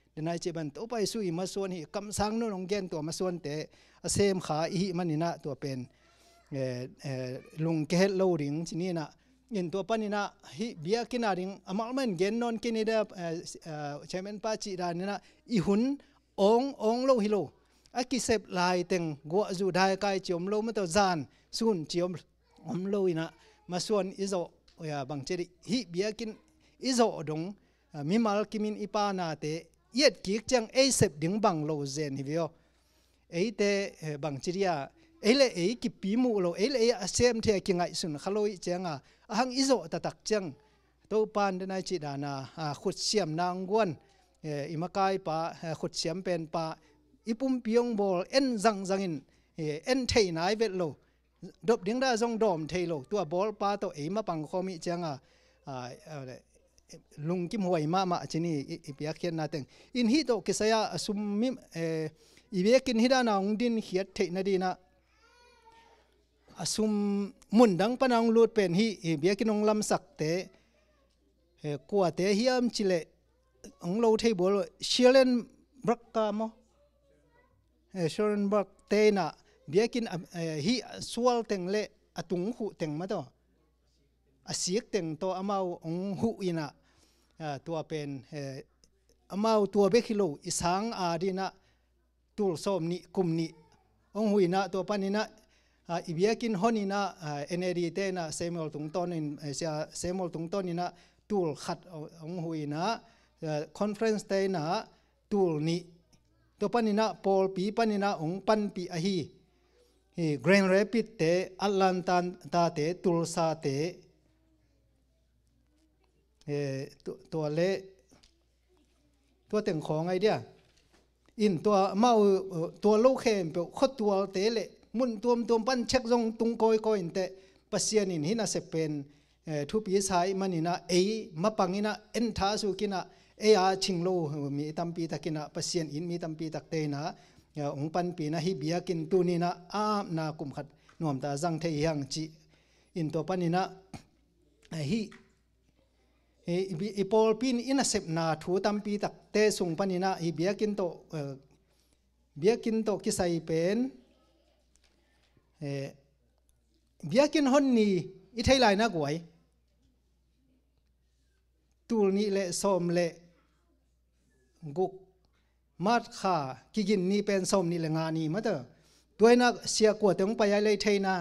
เดนายจีบันตัวไปสุยมาส่วนฮีกำสังนู่นองเกนตัวมาส่วนเตะเซมขาอีมันนี่นะตัวเป็นเอ่อเอ่อลุงเกฮโลริงที่นี่นะอินตัวปนินะฮิเบียกินาริงอามามันเกนนอนกินนี่เดเอ่อเอ่อเชมันปาจิดานี่นะอีหุนององโลฮิโลอากิเซบลายเต็งกัวจูได้กายจิอมโลมาตัวจานซุนจิอมอมโลอินะมาส่วนอิโซอย่าบังเจดิฮิเบียกินอิโซดงมิมาลกิมินอีปานาเตเย็ดกิกจังเอเซบดิงบังโลเซนฮิวิโอเอเตบังจิริยาเอเลเอกิปีมูโลเอเลเอเซมเทกิงไงสุนขลุยจังอ่ะหังอิโซตะตักจังตัวปานเดนายจิดานาขุดเสียมนางกวนอิมากายปะขุดเสียมเป็นปะอีปุ่มเปียงบอลเอ็นจังจังอินเอ็นเทนายเวทโลดบดิ้งได้จงดอมเทโลตัวบอลปะตัวเอมาปังคอมิจังอ่ะลุงกิมหวยมามาจีนี่อีเปียเขียนนาเต็งอินฮิโตกิสยาสุมมิอีเบียกินฮิดานาองดินเขียดเทนดีนะสุมมุนดังปนังลูดเป็นฮีอีเบียกินองลำสักเตกัวเตฮิอัมจิเลองโลเทบอลเชลเลนบรักกามเชลเลนบรักเตน่ะเบียกินฮีสวลเต็งเลอตุงหูเต็งมาตัวอาศัยเต็งตัวอามาองหูอินะตัวเป็นอามาตัวเบคิโลอิสังอาดีนะตูลส้มนี่กุมนี่องหูอินะตัวปานินะอีเบียกินฮอนินะเอเนดีเตนะเซมอลตุงต้นอินเสียเซมอลตุงต้นนี่นะตูลขัดองหูอินะคอนเฟรนซ์เตนะตูลนี่ตัวปานินะพอลปีปานินะองปันปีอาฮีเกรนเรปิดเตอัลลันตันตาเตตูลซาเตตัวเละตัวเต็งของไอเดียอินตัวเมาตัวโลเคมเปล่าขดตัวเตะเละมุนตัวตัวปั้นเช็คจงตุงโกยโกยเตะปัสเซียนินหินาเสเป็นทุบยีสายมันนินะเอมาปังอินะเอ็นท้าสุกินะเออาชิงโลมีตัมปีตะกินะปัสเซียนอินมีตัมปีตักเตนะองปันปีนะฮิเบียกินตูนีนะอานากุมขัดนวมตาจังเทียงจีอินตัวปันนินะฮิอีพอลปินอินาเซปนาถูตัมปีตักเตสุงปนินะอีเบียกินโตเบียกินโตกิไซเป็นเบียกินฮอนนี่อีไทยไลนักไว้ตูลนี่เละสมเละกุกมาดขากิกินนี่เป็นสมนี่เละงานี่มาเถอะด้วยนักเสียกวดถึงไปอะไรไทยนะ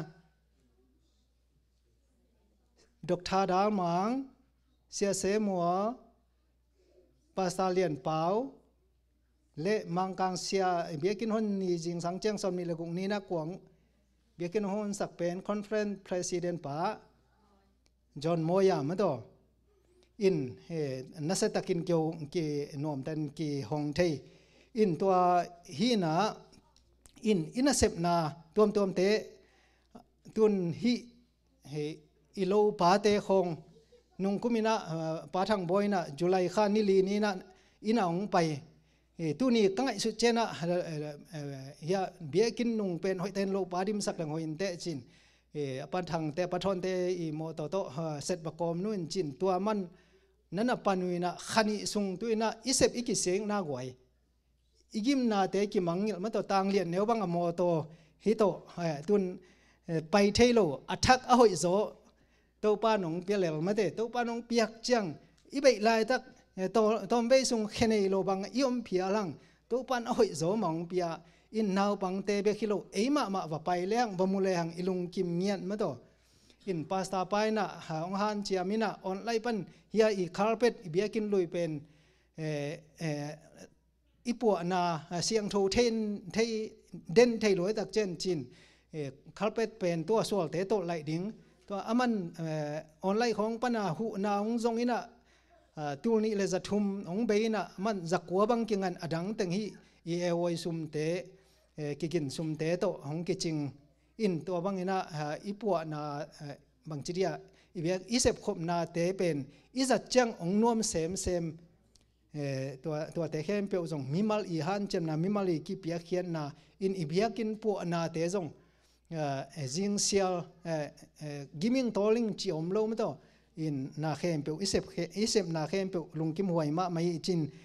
ดอกทาดามังเสียเสมัวภาษาเลียนเปล่าเละมังกังเสียเบียกินฮอนนี่จิงสังเจียงสมนี่เละกุงนี่นักกวงเบียกินฮอนสักเป็นคอนเฟรนซ์ประธานป้าจอห์นโมยามาต่ออินเฮนัสตักินเกี่ยวกี่นอมตันกี่ฮองเทอินตัวฮีนาอินอินาเซปนาตัวมตัวมเตตุนฮีเฮอิโลปาเตคงนุ่งกุมินะปาทังบอยนะจุลัยข้านิลีนี่นะอินาองไปตุนี่กังไอสุเจนะเฮียเบียกินนุ่งเป็นหอยเตนโลปาดิมสักหลังหอยเตจินปันทังเตปะทอนเตอีโมโตโตเซตบกอมนู่นจินตัวมันนั่นปันวินะขันิสุงตัวน่ะอิเซบอิกิเสียงน่ากวยอิกิมนาเตกิมังเงมันตัวต่างเลียนเนวบังอโมโตฮิโตตุนไปเทโลอัทักอหอยโซตัวป้าหนงเปียเหลวมาเตตัวป้าหนงเปียกจังอีเบยลายตักตัวตัวเบยสุงเขเนโลบังยอมเพียลังตัวป้าอหอยโซมองเปียอินนาวปังเตเบคิโลเอมามาว่าไปเลี้ยงบมุเลหังอิลุงกิมเงียนมาตัวอินพาสตาไปนะหาองฮันเจียมินะออนไลน์ปันเฮียอีคาร์เปตเบียกินลุยเป็นเอเออีปัวนาเสียงโทเทนเทเด่นเทลอยตักเจนจินเอคาร์เปตเป็นตัวสวลเตโตไลดิงตัวอามันออนไลน์ของปนาหูนาองซงอินะตูนี่เลจะทุมองเบยนะมันจักวัวบังกิงันอดังตังฮีอีเอวอยซุมเตกิกินซุมเตโตของกิจิงอินตัวบังอินะอีปัวนาบังจิริยาอีเบียอีเซบขบนาเตเป็นอีจัดจังองนวมเซมเซมตัวตัวเตเข้มเปียวจงมิมัลอีฮันเจมนามิมัลอีกิเปียเขียนนาอินอีเบียกินปัวนาเตจงจิงเซียลกิมิงทอลิงจีอมโลมโตอินนาเข้มเปียวอีเซบอีเซบนาเข้มเปียวลุงกิมหวยมาไม่จิน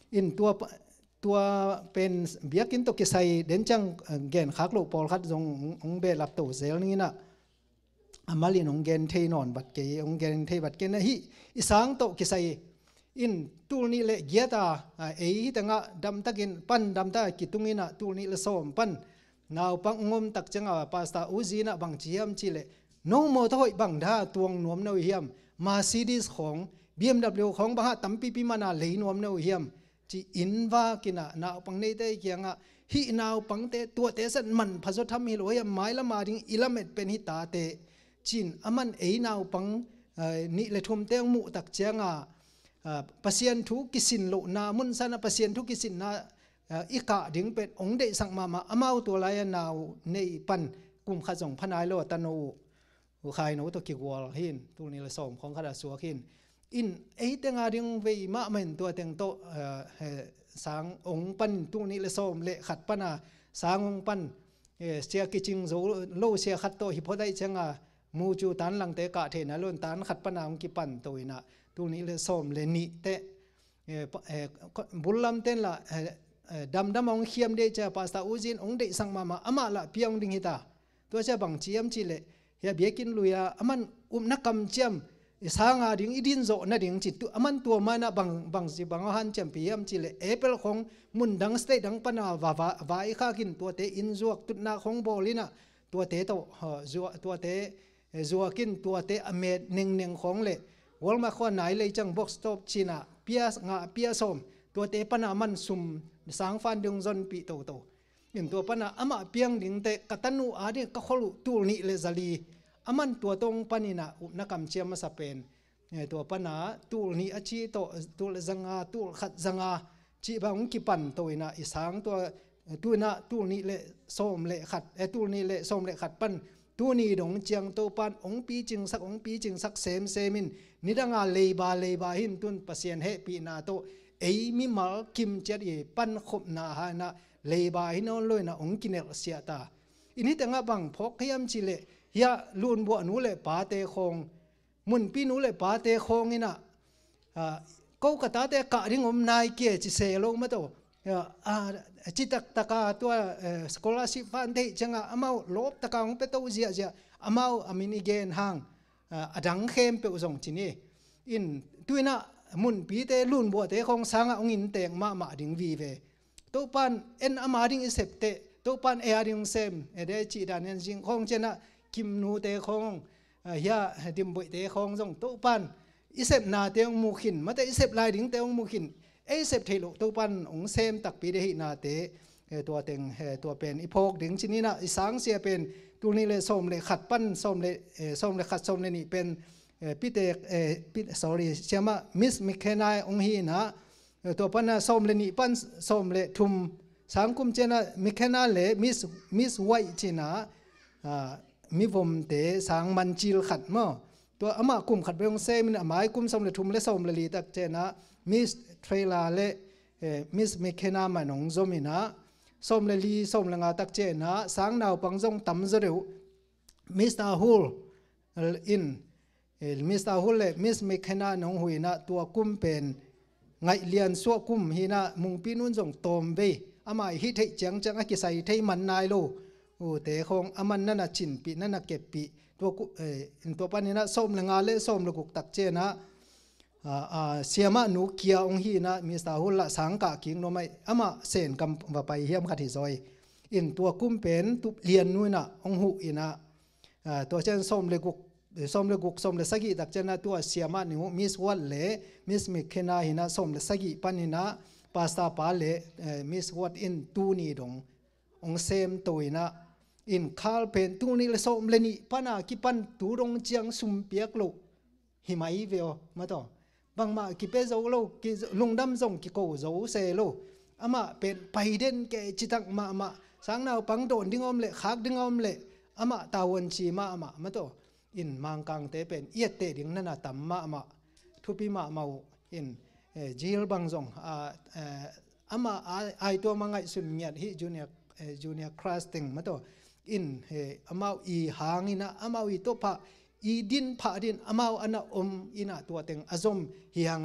อินตัวตัวเป็นเบียกินตัวกิไซเดินจังเกนขักโลปอลขัดจงองเบลับตัวเซลนี่นะอามาลินองเกนเทนอนบัดเกยองเกนเทบัดเกนนะฮิอิสังตัวกิไซอินตูนี่เละเกียตาเอ้ยแต่งะดำตะกินปั้นดำตะกิตุงินะตูนี่ละส้มปั้นนาวปังงมตักจังอ่ะปาสตาอุจีนะบังเจียมจิเลโนโมทอยบังดาตวงนวมเนวเฮียมมาซีดีสของ บี เอ็ม ดับเบิลยู ของบะฮะตัมปีปีมานาเลยนวมเนวเฮียมจีอินวากินะนาวปังเนเตเกียงะฮินาวปังเตตัวเตสันมันพะจดทำฮิโลยไม้ละมาดิงอิละเม็ดเป็นฮิตาเตจินอามันเอ้ยนาวปังนี่เลทุมเตงมุตักเจียงะปัสยันทุกิสินโลนามุนสันปัสยันทุกิสินนาอีกะดึงเป็นองเดสังมามาอามาตัวลายนาวในปันกุมขจงพนายโลตันูอุคายโนตัวกิวอลหินตัวนี้ละสมของขดาสัวหินอินเอเตงาดึงเวมาเหม็นตัวเตงโตสางองปันตัวนี้ละสมเละขัดปนาสางองปันเสียกิจิงโซโลเสียขัดโตฮิพอได้จังอามูจูตันหลังเตกะเทนะล้นตันขัดปนาองกิปันตัวนะตัวนี้ละสมเลนิเตบุลลัมเต้นละดำดำองเขียมเดจาปาสตาอูจินองเดสังมามาอามาละเปียงดิงฮิตาตัวเจ้าบังเจียมจิเลเฮียเบียกินลุยอามันอุมนักกำเจียมสางาดิงอีดินโซนาดิงจิตตัวอามันตัวมานะบังบังสิบังหันเจียมเปียมจิเลเอเปิลของมุนดังสเตดังปนาวาวาวายข้ากินตัวเตอินจวกตุนาของบอลินะตัวเตโตจวตัวเตจวกินตัวเตอเมดเนงเนงของเลวอลมาข้อไหนเลยจังบ็อกสต็อปชินะเปียงาเปียสมตัวเตปนามันซุมสางฟันดึงจนปีโตโตยินตัวปนาอามาเปียงดิงเตกตันูอาดิก็ขลุตูนี่เลซาลีอามันตัวตรงปนินะอุนักกำเชียมาสเปนตัวปนาตูนี่อาชีโตตูเลจังอาตูขัดจังอาจีบางกิปันตัวนะอิสางตัวตัวนะตูนี่เลส้มเลขัดเอตูนี่เลส้มเลขัดปันตัวนี้ดงเจียงโตปันองปีจิงสักองปีจิงสักเซมเซมินนิดังอาเลบาเลบาหินตุนปัสเซียนเฮปีนาโตเอ้มีมาคิมเจดีปันขบนาฮานะเลยบายนอนเลยนะองกินเนลเสียตาอินี้แต่งบังพกขยำจิเลยาลุนบัวนูเลปาเตคงมุนปีนูเลปาเตคงอินะก็กตาเตกะริงอมนายเกียจิเซโลมาโตจิตตะกาตัวสกอลาชิฟันเดจังอามาลบตะกาของเปโตเจียเจียอามาอามินิเกนหางอดังเข้มเปอุสงจินีอินตัวน่ะมุนปีเตลุนบัวเตคงสังองอินเตงมามาดิงวีเวตัวปันเอ็นอามาดิงอิเซปเตตัวปันเออาดิงเซมเอเดจิดานเนจิงคงเจนะคิมนูเตคงยาดิมบุยเตคงจงตัวปันอิเซปนาเตงมูขินมาแต่อิเซปลายดิงเตงมูขินเอเซปเทลุตัวปันองเซมตักปีเดหินาเตตัวเต็งตัวเป็นอีพกดิงชินีนะอิสังเสียเป็นตัวนี้เลยส้มเลยขัดปั้นส้มเลยส้มเลยขัดส้มเลยนี่เป็นพิเตกพิ sorry เชื่อมามิสมิเคนาองฮีนะตัวปันนะส้มเลยนี่ปั้นส้มเลยทุ่มสังคุมเจนะมิเคนาเลยมิสมิสไวจีนะมิวมเตสังมันจิลขัดมั้งตัวอามาคุมขัดไปองเซมินะหมายคุมส้มเลยทุ่มเลยส้มเลยลีตักเจนะมิสเทรลาเลยมิสมิเคนามันองโซมินะส้มเลยลีส้มเลยงาตักเจนะสังนาวปังจงตั้มจะเร็วมิสตาฮูลอินมิสตาฮูลเลยมิสมิเคนาน้องหุยนะตัวกุมเป็นไงเลียนสัวกุมฮีนะมุงปีนุ่นจงตอมเบอามาฮิตให้จังจังอากิใส่ให้มันนายโลโอ้แต่คงอามันนั่นน่ะจินปีนั่นน่ะเก็บปีตัวกุเออตัวปันนี้นะส้มเลยงาเล่ส้มเลยกุกตักเจนะอ่าเสียมาหนูเกียองฮีนะมิสตาฮูลละสังกะกิงโนไม่อามาเซนกำว่าไปเฮียมขัดหิซอยอินตัวกุมเป็นตุเลียนนู่นน่ะองหุอินะตัวเช่นส้มเลยกุกส้มเลยกุกส้มเลยสกิตักเจนะตัวเสียมาหนูมิสวัดเล่มิสมิเคนาหินะส้มเลยสกิปันหินะปาสตาปาเล่มิสวัดอินตูนี่ดงองเซมตัวนะอินคาลเป็นตูนี่เลยส้มเลยนี่ปันอากิปันตูดงเจียงสุมเปียกโลหิมาอีเวลมาต่อบางมากิเปโซโลกิลุงดำส่งกิโกโซเซโลอามาเป็นไปเด่นแกจิตักมามาสังนาวปังโดนดิ้งอมเละขากดิ้งอมเละอามาตาวันชีมาอามามาต่ออินมังกังเตเป็นเอียดเตดิ้งนั่นน่ะตัมมามาทุปีมาเมาอินจิลบังส่งอามาไอตัวมังไงสุนเมียดฮิจูเนียจูเนียคลาสติงมาต่ออินอามาอีหางอินะอามาอีตัวพะอีดินผาดินอามาอันอมอินะตัวเต็งอซอมฮิฮังอา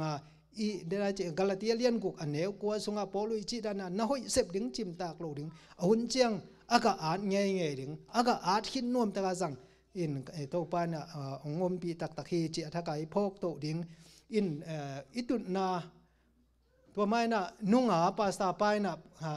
i de la che Galatia lian guk aneu kwa sunga polu chi dana na hoi sep ding chim tak lo ding ahun chiang aga at nge nge ding aga at hin nom ta sang in to pa na ongom pi tak tak hi chi athakai phok to ding in itun na to mai na nunga pasta pai na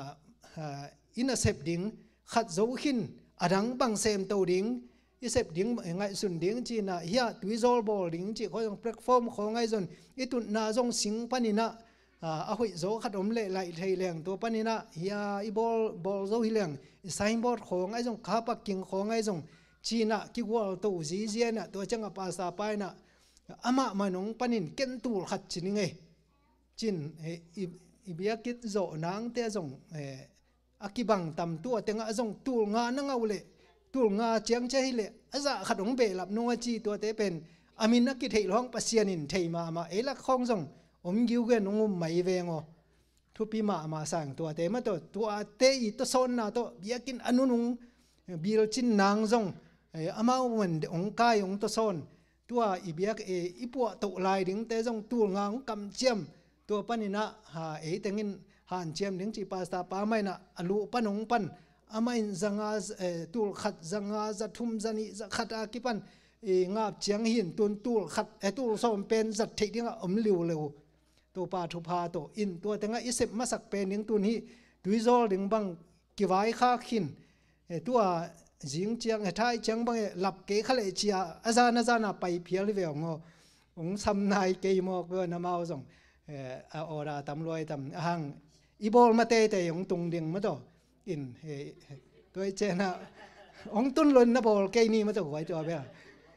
in a sep ding khat zo hin adang bang sem to ding i sep ding ngai sun ding chi na hia tuizol bol ding chi khoi platform kho ngai zon itun na zong sing panina a hoi zo khat om le lai thei leng to panina hia i bol bol zo hi leng signboard kho ngai zong kha pa king kho ngai zong chi na ki wal to zi zi na to changa pa sa pai na ama manong panin ken tul khat chi ni nge chin i bia kit zo nang te zong akibang tam tu atenga zong tul nga na ngaule tul nga chiang che hi le aza khat ong be lap nonga chi to te pen amin na ki thei long pasianin thei ma ma ela khong zong om giu ge nongum mai ve ngo thu pi ma ma sang to te ma to tu a te i to son na to biakin anunung bil chin nang zong amau wen ong kai ong to son tua i biak e ipo to lai ding te zong tul nga ong kam chiam to panina ha e tengin han chiam ding chi pasta pa mai na alu panong pan amain zanga tul khat zanga za thum zani za khata kipan e ngap chiang hin tun tul khat e tul som pen zat thei ding om liu leu to pa thu pha to in to tenga isep masak pen ding tun hi tuizol ding bang kiwai kha khin e tua jing chiang thai chiang bang lap ke khale chia azana zana pai phial ve ngo ong sam nai ke mo ko na mau zong a ora tam loi tam hang ibol mate te ong tung ding ma to in he tôi che na ông tuân luận na bol cây ni mà tôi gọi cho bé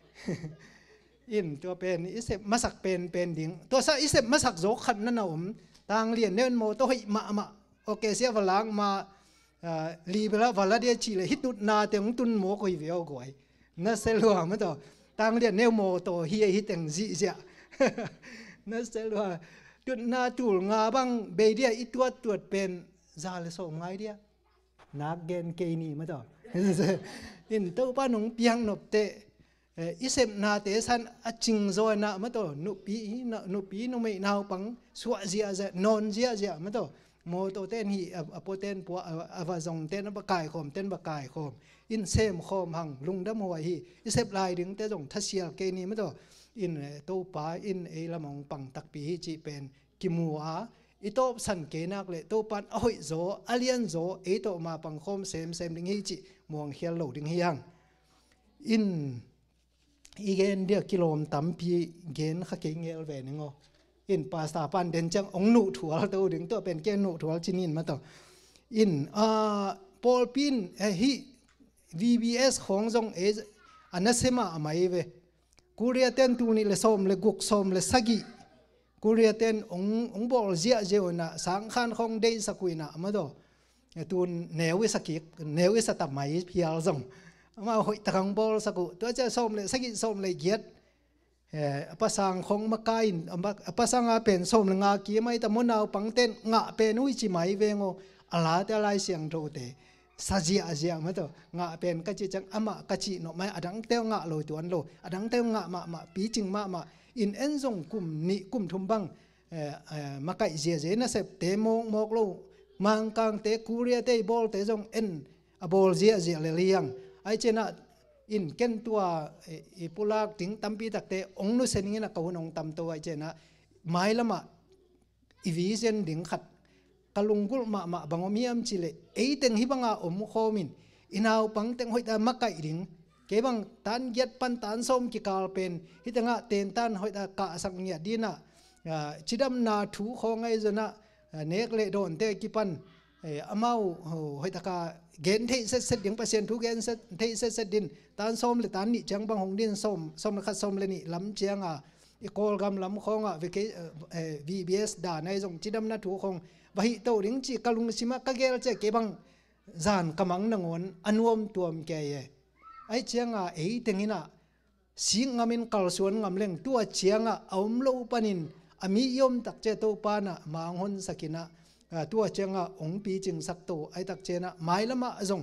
in tôi pen isep masak pen pen ding tôi sa isep masak zo khan na naum tang lian nen mo to hoi ma ma okay sia valang ma li bela vala dia chi le hitut na te ong tun mo koi veo goi na se lo ma to tang lian neu mo to hi hi teng ji ja na se lo tut na tul nga bang be dia i tuat tuat pen za le so ngai dia nag gen ke ni ma to in to pa nong piang nop te isem na te san a ching zo na ma to nu pi na nu pi no me nau pang suwa zia za non zia zia ma to mo to ten hi apoten po ava zong ten ba kai khom ten ba kai khom in sem khom hang lung da mo hi isep lai ding te zong thasial ke ni ma to in to pa in e lamong pang tak pi hi chi pen kimua itop san ke nak le to pan ahoi zo alien zo e to ma pang khom sem sem ding hi chi mong hial lo ding hiang in igen dia kilom tampi gen kha ke ngel ve ngo in pasta pan den chang ong nu thual to ding to pen ke nu thual chinin ma to in a pol pin hi V B S khong jong e anasema mai ve kuria ten tu ni le som le guk som le sagi kuria ten ong ong bol zia zeo na sang khan khong dei sakuina ma do tun newi sakik newi sata mai phial zong ma hoi takang bol saku to cha som le sagi som le giat e pasang khong makain pasanga pen som nga ki mai ta monau pangten nga pen ui chi mai vengo ala ta lai siang tho te sajia azia ma to nga pen ka chi chang ama ka chi no mai adang te nga lo tuan lo adang te nga ma ma pi ching ma ma in enzong kum ni kum thum bang makai zia je na sep te mong mok lo mang kang te kuria te bol te jong en a bol zia zia le liang ai chena in ken tua e pulak ting tampi tak te ong nu sening na kaun ong tam to ai chena mai lama ivision ding khat kalungul ma ma bangomiam chile e teng hibanga om khomin inau pang teng hoita makai ding ke bang tan giat pan tan som ki kal pen hitanga ten tan hoita ka sak nya dina chidam na thu khongai zona nek le don te ki pan amau hoita ka gen thei set set ding pasien thu gen set thei set set din tan som le tan ni chang bang hong din som som khat som le ni lam chiang a i kol gam lam khonga ve ke V B S da nai jong chidam na thu khong bahi to ring chi kalung sima ka gel che ke bang zan kamang nangon anuam tuam ke ye ai chianga e tengina sing ngamin kalsuan ngamleng tua chianga aumlo panin ami yom tak che to pana manghon sakina tua chianga ong pi ching sak to ai tak chena mailama azong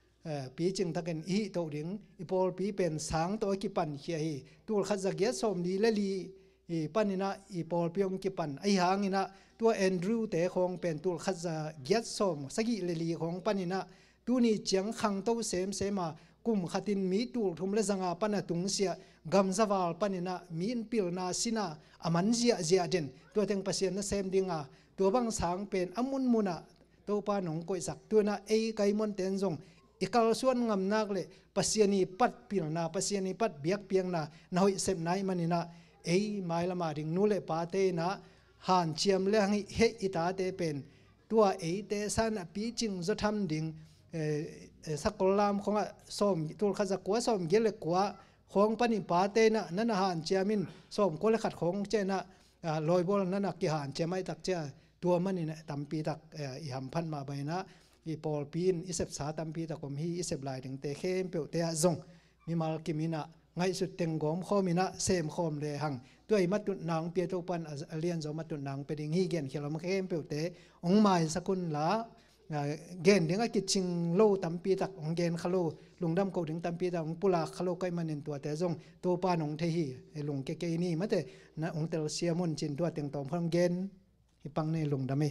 pi ching taken hi to ding ipol pi pen sang to ki pan hi hi tul khat zagia som di lali อีปันนินะอีปอลเปียงกิปันไอหางอินะตัวแอนดรูว์เตะของเป็นตัวขัดจะเกียรติสมสกิเลลีของปันนินะตัวนี้เจียงขังโตเสมเสมากุมขัดินมีตัวทุ่มเลจังอาปันตุงเสียกำซาวาลปันนินะมีนปิลนาสินาอามันเจียเจียเดนตัวเต็งปัสเซียนนะเสมดิงอาตัวบางสางเป็นอมุนมุนะตัวปานงกอยสักตัวน่ะเอไกมอนเตนจงอีกาลส่วนงำนักเลยปัสเซียนีปัดปิลนาปัสเซียนีปัดเบียกเปียงนาหน่อยเสมไหนมันนี่นะเอ้ไม่ละมาดิงนู้เลปาเตนะหันเชียมเลี้ยงเฮอิตาเตเป็นตัวเอเตสันปีจิงจะทำดิ่งสักกลามของสมตัวข้าจะกัวสมเกล็กกัวของปนิปาเตนะนั่นหันเชียมินสมก็เลยขัดของเจนะลอยบอลนั่นกิหันเจไม่ตักเจตัวมันนี่นะตั้มปีตักอีหำพันมาใบนะอีปอลปีนอิเสบสาตั้มปีตักผมฮีอิเสบลายถึงเตเข้มเปียวเตะจงมีมาลกิมินะไงสุดเต็งกอมข้อมินะเซมคอมเลยหังด้วยมัดตุนางเปียโตปันเลียนจอมัดตุนางเป็นอย่างฮีเกนเขียวมาเข้มเปียวเตะองไม้สกุลละเกนเดี๋ยวกิจชิงโลตั้มปีตักองเกนขลุลุงดำเขาถึงตั้มปีตักองปุลาขลุใกล้มันเนตัวแต่จงตัวปานองเทฮีลุงเกเกนี่มาแต่นะองเตลเซียมุนจินตัวเต็งตอมพลังเกนฮิปังในลุงดำเม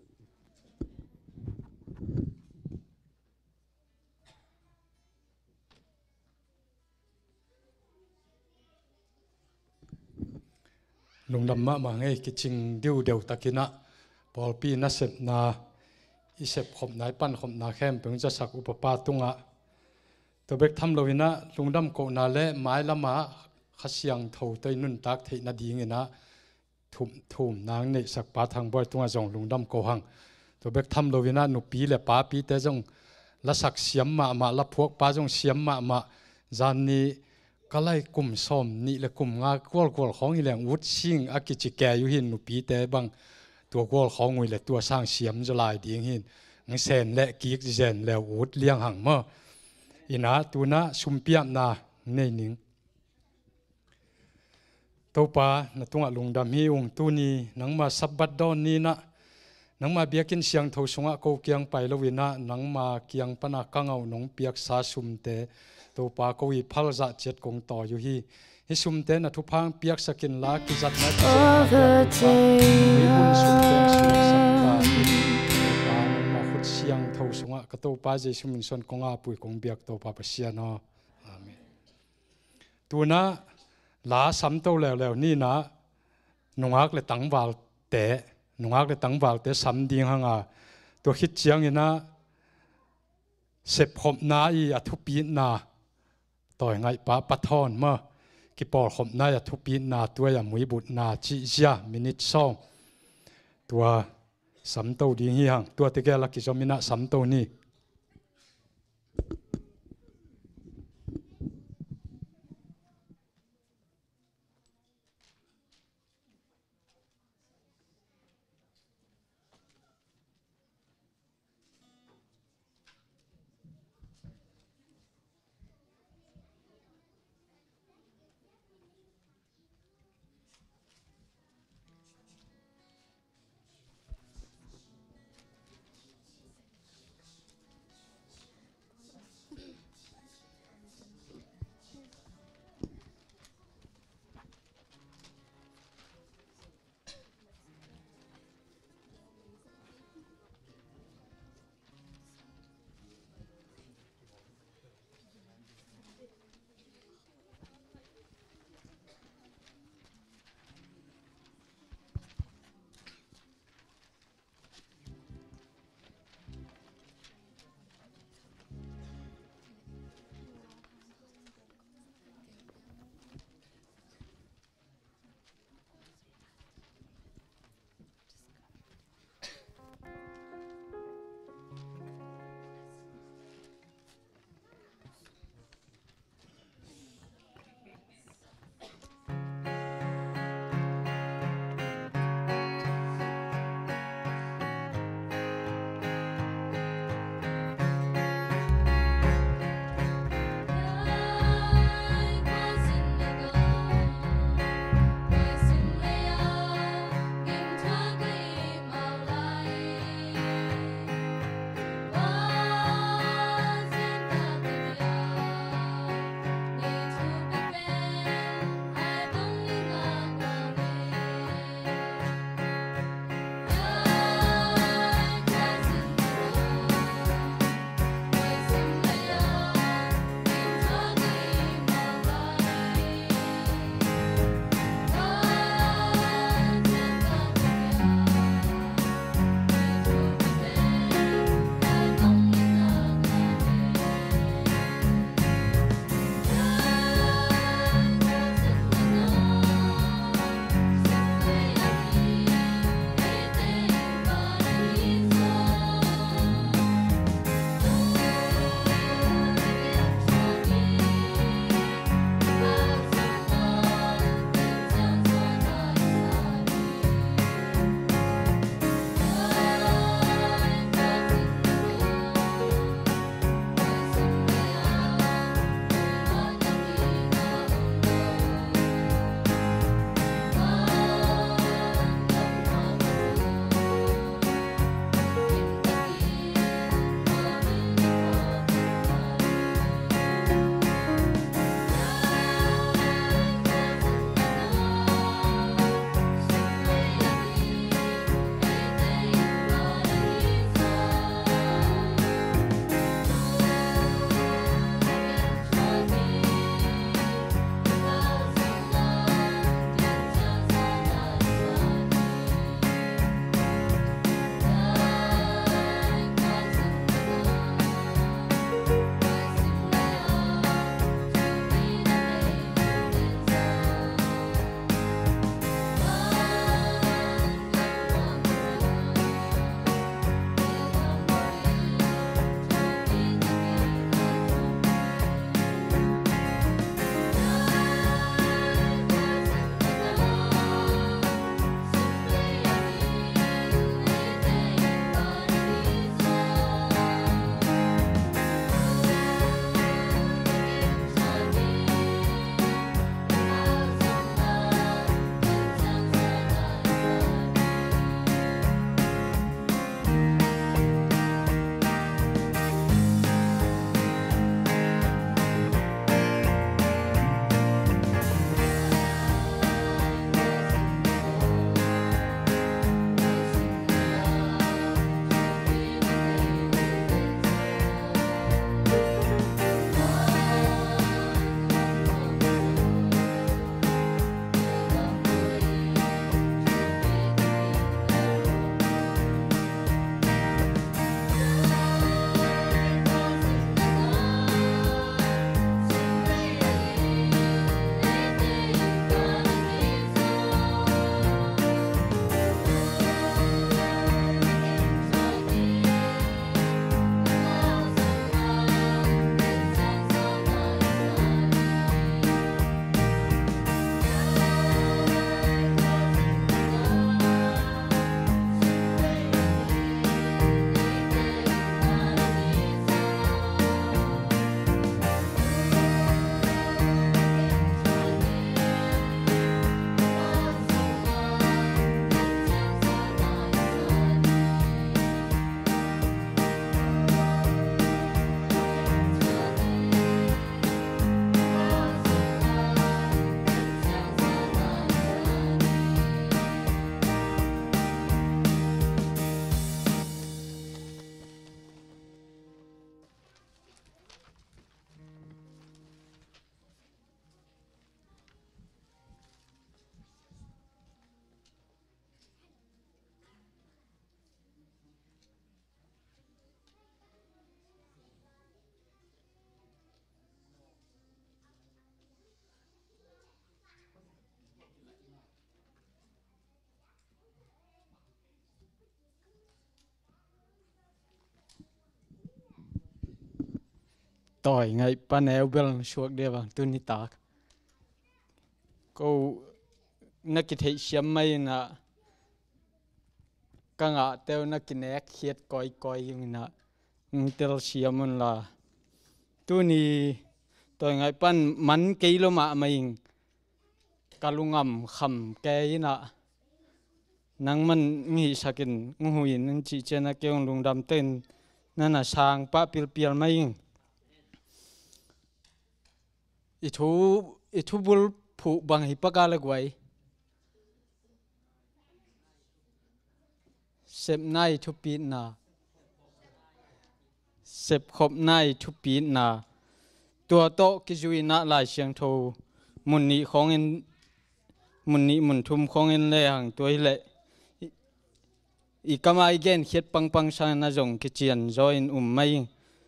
ลุงดำมะมาไงกิจิงดิวเดียวตะกินะพอปีนัสเซบนาอิเซบขบนายปั้นขบนาแคมเป็นจะสักอุปปาตุงะตัวเบกทำโลวินะลุงดำโกนาเล่ไม้ละมาขเสียงเท่าเตยนุ่นตักเทนาดีเงินะทุ่มทุ่มนางในสักปาทางบ่อยตุงะจงลุงดำโกหังตัวเบกทำโลวินะหนุปีและป้าปีแต่จงละสักเสียมมามาละพวกป้าจงเสียมมามาจานนี้ก็ไล่กลุ่มส้มนี่และกลุ่มงากวลกวลของอีแหลงวุฒิชิงอากิจิแกอยู่หินหนุปีแต่บางตัวกวลของงวยและตัวสร้างเสียมจะลายดีหินงั้นเซนและกีกเซนแล้ววุฒิเลี้ยงหังมาอินะตัวน่ะชุมเปียมนาในหนิงตัวป้าณตัวลุงดำฮิวงตัวนี้นังมาสับบัดดอนนี้นะนังมาเบียกินเสียงทศงะโกเกียงไปลวินะนังมาเกียงปนักกังเอาหนงเปียกสาชุมเตตัวปากวีพัลจะเจ็ดกงต่ออยู่ฮีฮิสุมเตนะทุพังเปียกสกินลากิจัดนัดเจมีบุญสุมเตสุมสังกาตัวปานังมาขุดเสียงทศงะกตัวปาเจสุมินส่วนกงอาปุยกงเบียกตัวปาเปเสียนออาเมนตัวน่ะลาสัมโตแล้วแล้วนี่นะนงอักเลยตั้งวาลเตะนงอักเลยตั้งวาลเตะสัมดิ่งหังอ่ะตัวคิดเจียงนี่นะเสพขมนาอีอัทุปีนาต่อยไงป้าปัทอนมากิปอลขมนาอัทุปีนาตัวอย่างมวยบุตรนาจิเจียมินิซองตัวสัมโตดีงี้หังตัวที่แกลักกิจมินะสัมโตนี่ tỏi ngay pan eo bel suộc đeo vàng tu ni ta câu nãy cái thấy xiêm mai na càng à teo nãy cái nét khiết coi coi như na tel xiêm mình là tu ni tỏi ngay pan man cây lo mà mình kalungam kham cây na nang man ngi sakin nguhin nang chi chena keong lungdam ten nana sang pa pil pil mai ithu ithu bul phu bang hi pakala gwai sep nai thu pi na sep khop nai thu pi na tua to ki jui na lai siang tho mun ni khong en mun ni mun thum khong en le hang toi le i kamai gen khiet pang pang sa na jong ki chian join um mai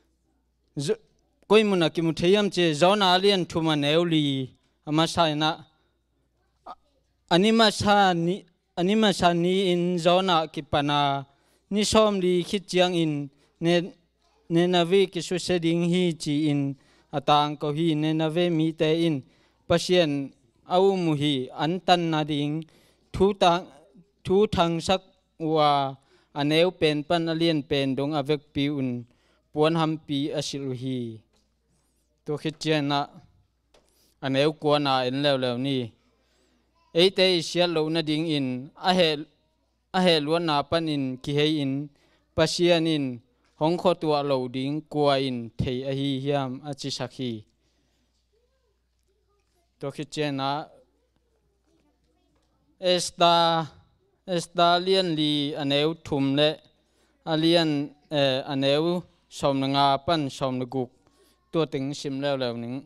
koi mun ki mu theyam che zona alien thuma neuli ama sai na anima sa ni anima sa ni in zona ki pana ni som li khit chiang in ne ne na ve ki su seding hi chi in atang ko hi ne na ve mi te in pasien au mu hi an tan na ding thu ta thu thang sak wa aneu pen pan alien pen dong avek pi un puan ham pi asilu hi to khit chen na aneu ko na en lew lew ni ei te sia lo na ding in a he a he lo na pan in ki he in pasian in hong kho tua lo ding kwa in thei a hi hiam a chi sakhi to khit chen na esta esta lian li aneu thum le alian aneu som na nga pan som na guk to ting sim lew lew ning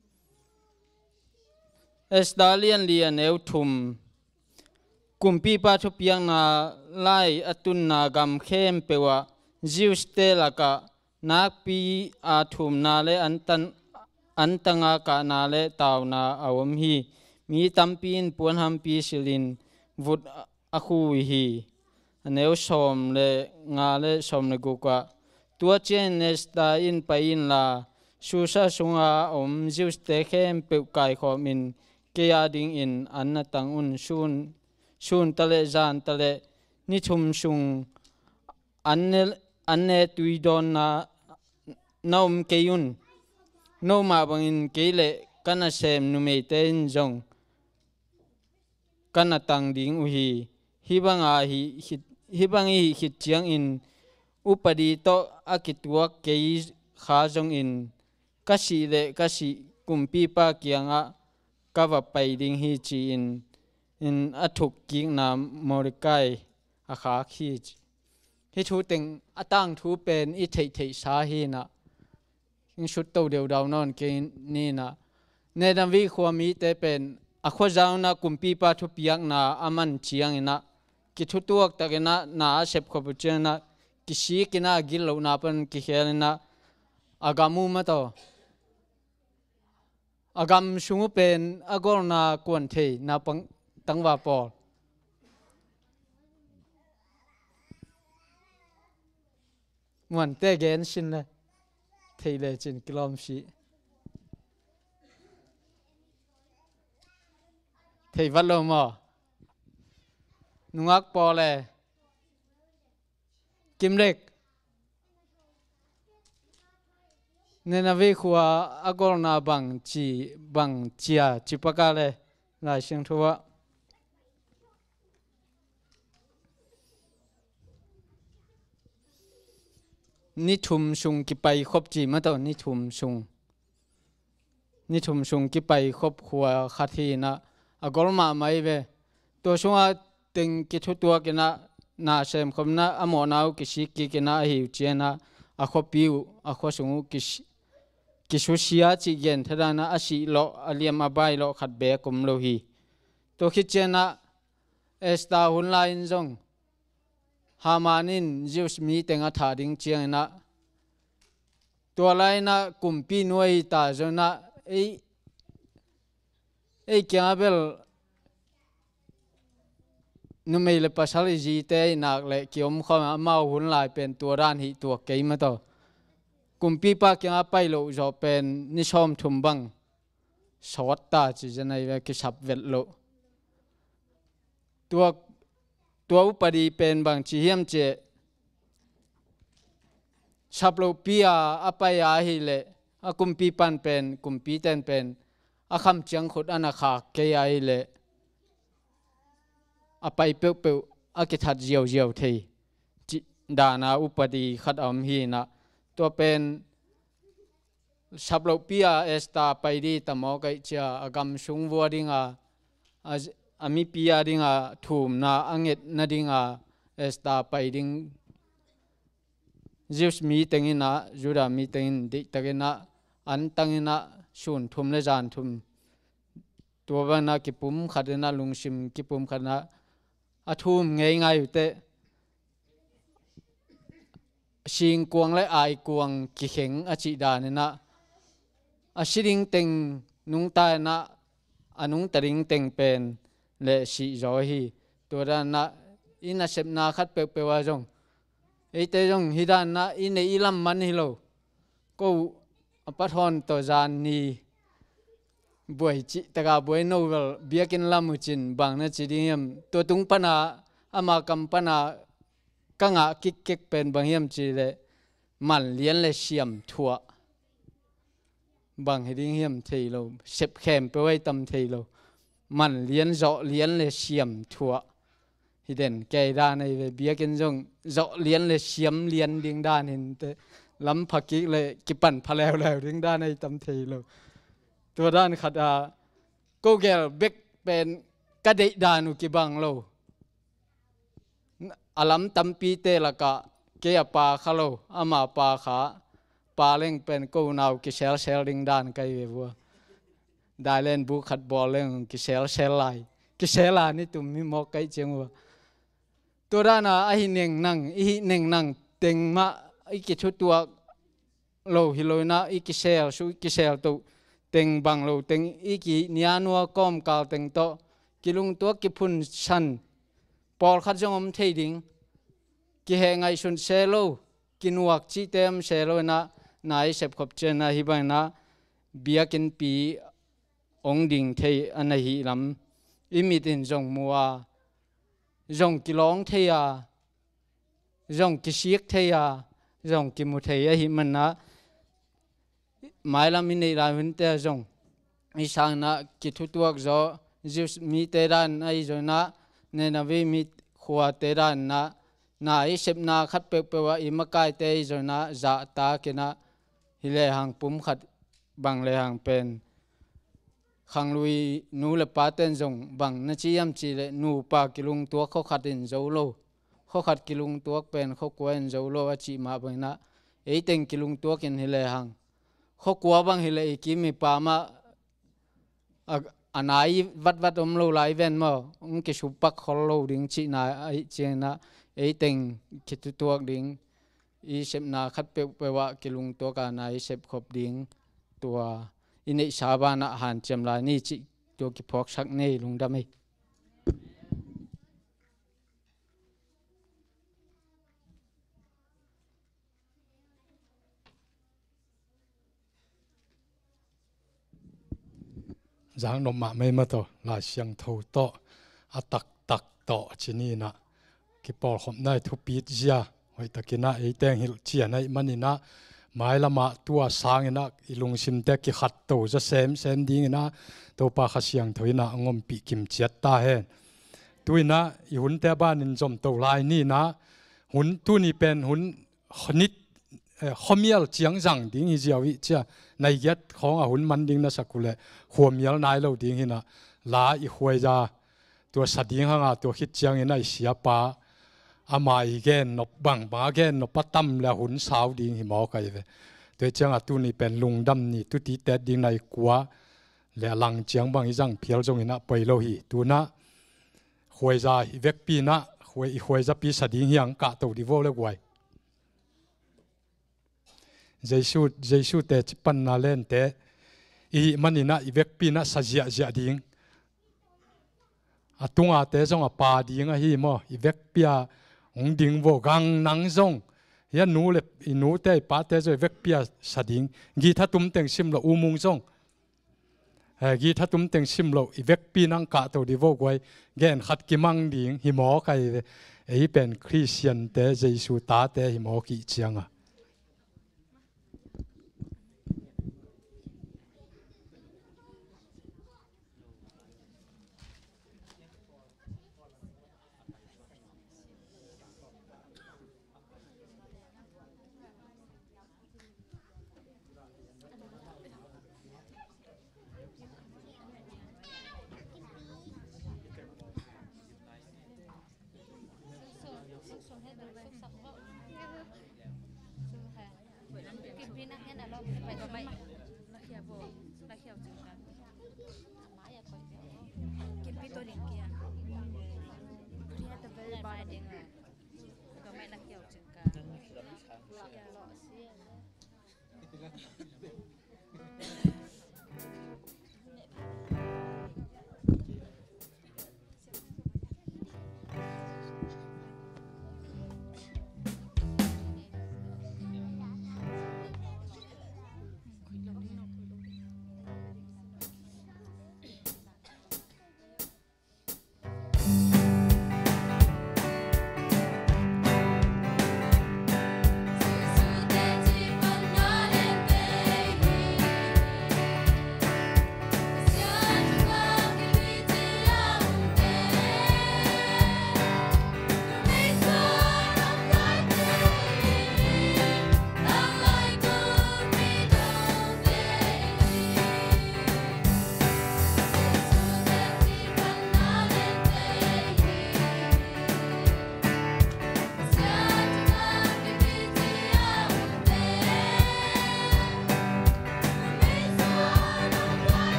esta lian li aneu thum kumpi pa thu piang na lai atun na gam khem pewa jiu stela ka nak pi a thum na le antan antanga ka na le taw na awam hi mi tampin puan ham pi silin vut a khu hi aneu som le nga le som na gu ka tua chen nesta in pa in la su sa sunga om jiu ste khem pe kai kho min ke ya ding in an tang un sun sun tale jan tale ni thum sung an an ne tui don na nom ke yun no ma bang in ke le kana sem nu me ten jong kana tang ding u hi hi bang a hi hi bang hi hit chiang in upadi to akitua ke kha jong in kasi le kasi kumpi pa kianga kava pai ding hi chi in in athuk king na morikai a kha khi hi thu teng atang thu pen i thei thei sa hi na in shut to deu daw non ke ni na ne dam vi khwa mi te pen a khwa jaw na kumpi pa thu piak na aman chiang ina ki thu tuak takena na sep kho bu chena ki si kina gil lo na pan ki helna agamu ma to agam sungu pen agor na kon thei na pang tangwa por muan te gen sin le thei le chin kilom si thei wat lo mo nungak po le kim lek nena ve khua agor na bang chi bang chia chipaka le lai siang thuwa ni thum sung ki pai khop chi ma to ni thum sung ni thum sung ki pai khop khua khathi na agor ma mai ve to sunga ting ki thu tua ki na na sem khom na amo nau ki si ki ki na hi chena a kho piu a kho sungu ki ki su sia chi gen thada na asi lo aliam abai lo khat be kum lo hi to khi chena esta hun line jong hamanin jius mi tenga tha ding chiang na to lai na kumpi noi ta jona ei ei kya bel nu mei le pasal ji te nak le kiom khom ma hun lai pen to ran hi to ke ma to กุมปีปาเกียงอาไปโลจอเป็นนิชอมทุมบังสวัสตาจีจะในเวกิสับเวลโลตัวตัวอุปดีเป็นบางจีเฮียมเจสับโลปีอาอาไปอาฮิเลอากุมปีปันเป็นกุมปีเต้นเป็นอาคำเจียงขุดอนาคาเกียฮิเลอาไปเปียวเปียวอากิทัดเจียวเจียวทีจิดานาอุปดีขัดอมฮีนะตัวเป็นสับโลปีอาเอสตาไปดีตมอกไอเจ้าอากำสุงวัวดิงอาอามีปีอาดิงอาถูมนาอังเอ็ดนาดิงอาเอสตาไปดิงจิวส์มีตังอินะจูดามีตังอินดิตังอินะอันตังอินะชุนทุมเลจานทุมตัววันนักิปุ่มขัดนะลุงชิมกิปุ่มขัดนะอาทุมง่ายง่ายอยู่เตะชิงกวงและไอกวงกิเข็งอาจิดานี่นะอาชิริงเต็งนุงตายนะอานุงตริงเต็งเป็นเลสิจอยฮีตัวด้านนะอินาเสพนาขัดเปเปว่าจงไอเตจงฮิดานนะอินในอิลัมมันฮิโลก็ปัทอนตัวจานนี้บวยจิตกาบวยโนเวลเบียกินลามุจินบางนะจิดิมตัวตุงปนาอามากำปนากังอากิกเก็กเป็นบางเฮียมจีเลมันเลี้ยนเลเชียมทัวบางเฮดิงเฮียมเทโลเสพแคมไปไว้ตำเทโลมันเลี้ยนเจาะเลี้ยนเลเชียมทัวฮิเดนแกด้านในเบียกินจงเจาะเลี้ยนเลเชียมเลี้ยนดิ่งด้านเห็นแต่ล้ำพักกิเลยกิปั่นพะแล้วแล้วดิ่งด้านในตำเทโลตัวด้านขัดอาโกเกลเบกเป็นกระเดดานุกิบังโลอาลัมตัมปีเตละกะเกียปาขะโลอามาปาขาปาเล่งเป็นกูนาวกิเชลเชลดิงดานไกเวบัวได้เล่นบุขัดบอลเล่งกิเชลเชลไลกิเชลานี่ตุมมีมอกไกเจียงวัวตัวด้านอาไอเน่งนั่งอีเน่งนั่งเต็งมาอีกิชุดตัวโลฮิโลนาอีกิเชลชูกิเชลตัวเต็งบังโลเต็งอีกิเนียนัวก้อมกาลเต็งโตกิลุงตัวกิพุนชันปอลขัดจงอมเทดิงกิเหงไอชุนเชโลกินวักจีเต็มเชโลนะนายเสพขบเจนะฮิบังนะเบียกินปีองดิ่งเทอันหิลำอิมิตินจงมัวจงกิลองเทียจงกิเชียกเทียจงกิมุเทียหิมันนะหมายลำมินในลายหุ่นเตจงอิสังนะกิทุตัวกโจจิวมีเตรันไอโจนะเนนวิมีขวาเตรันนะนาอิเสพนาขัดเปเปว่าอิมกายเตยโจนะจะตากินะฮิเลหังปุ่มขัดบังเลหังเป็นขังลุยนูเลปาเตนจงบังนัชิยมจีเลนูปากิลุงตัวเขาขัดอินโจโลเขาขัดกิลุงตัวเป็นเขากวนโจโลอจิมาบังนะเอเต็งกิลุงตัวกินฮิเลหังเขากลัวบางฮิเลกิมีปามาอันไหนวัดวัดอมโลไลเวนมาองค์กิชุปักเขาโลดิ่งชีนาไอเจนะไอเต็งคิดตัวดิ่งอีเสพนาคัดเปไปว่ากิลุงตัวกันนายเสพขบดิ่งตัวอินิชาบานะหันเจมลานี่จิตัวกิพอกชักเนลุงดำไอจางนมมาไม่มาต่อลายเสียงทูโตอัตักตักโตชินีนะกิปอลขมได้ทุปีเจียไว้ตะกินะไอแตงหิลเจียในมันนี่นะหมายละมาตัวสางนะอิลุงซิมเตกิขัดโตจะเซมเซมดิ้งนะตัวปากเสียงถอยนะงมปีกิมเจียตาเฮนตัวนะอีหุ่นแต่บ้านนินจมตัวลายนี่นะหุ่นตัวนี้เป็นหุ่นขนิดขมีลเจียงจังดิ้งอีเจียวอีเจียในเย็ดของหุ่นมันดิ้งนะสักกุเลหัวมีลนายเราดิ้งหินะลาอีหวยจาตัวสัตว์ดิ้งห่างตัวคิดเจียงหินะเสียปาอามาอีเกนนบบังบาเกนนบปัตตัมและหุ่นสาวดิ้งหิมอไกเวตัวเจียงตัวนี้เป็นลุงดำนี่ตุติเตดิ้งในกัวและหลังเจียงบางอีจังเพียวจงหินะไปโลหิตัวนะหวยจาอีเวกปีนะหวยหวยจะปีสัตว์ดิ้งยังกะตัวดิโวเลกไวเจสูเจสูเตจิปันนาเลนเตอีมันนี่นะอีเวกปีนะสัจจะจะดิ้งอาตุงอาเตจงอาปาดิ้งอะฮีโมอีเวกปีอาองดิ้งโวกังนังจง ya nu le inu te pa te zo vek pia sading gi tha tum teng sim lo umung zong gi tha tum teng sim lo i vek pi nang ka to di vo goi gen khat ki mang ding hi mo kai ei pen Christian te Jesu ta te hi mo ki chianga Hãy subscribe cho kênh Ghiền Mì Gõ để không bỏ lỡ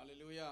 เลลูยา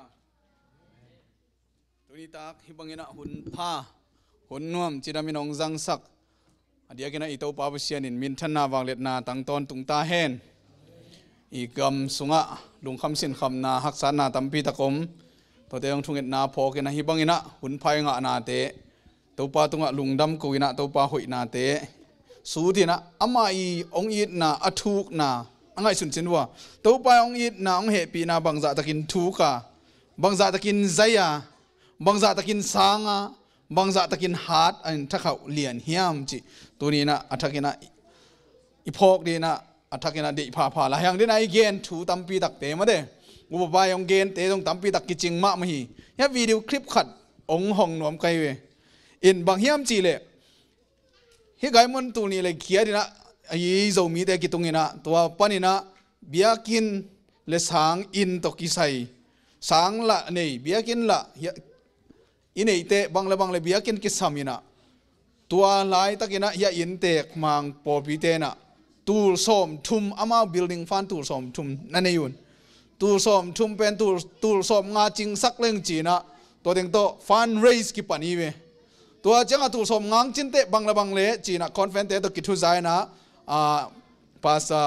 ตัวนี้ตากฮิบังเงินหุ่นผ้าหุ่นนวมจิรามินองจังสักเดียกินะอิโตปาบุเชียนินมินทันนาวางเล็ดนาตั้งตอนตุงตาเฮนอีกำสุงะลุงคำสินคำนาฮักษานาตัมปีตะกมตัวเตยงทุงเอ็ดนาพอกินะฮิบังเงินหุ่นพายงะนาเตตัวปาตุงะลุงดำกุยนะตัวปาหุยนาเตสูทีนะอามาอีองอีนาอัทุกนาอังไงสุนสินว่าตัวปาองอีนาองเหปีนาบางจะตะกินทุกะบางจะตะกินใจยาบางจะตะกินสางะบางจะตะกินฮาร์ดอันทักเขาเลียนเฮียมจิตัวนี้นะอัทักินะอีพอกดีนะอัทักินะดีพาพาละยังดีนะอีเกนถูตัมปีตักเตมาเด้อุปบายองเกนเตตรงตัมปีตักกิจิงมะมหียะวิดีโอคลิปขัดองห้องนวมไกเวอินบางเฮียมจีเลยเฮกายมันตัวนี้เลยเขียดีนะไอ้เจ้ามีแต่กิตรงนี้นะตัวปนินะเบียกินเลสางอินตกิไซสางละนี่เบียกินละอินเอเตบางละบางละเบียกินกิสามินะตัวลายตะกินะยาอินเตกมังปอปีเตนะตูลสมทุมอามาบิลดิ้งฟันตูลสมทุมนั่นเองตูลสมทุมเป็นตูลตูลสมงาจิงสักเล่งจีนะตัวเด็กโตฟันเรสกิปนีเวตัวจังตูลสมงางจินเตบางละบางละจีนะคอนเฟนเตตกิทุใจนะอ่าภาษา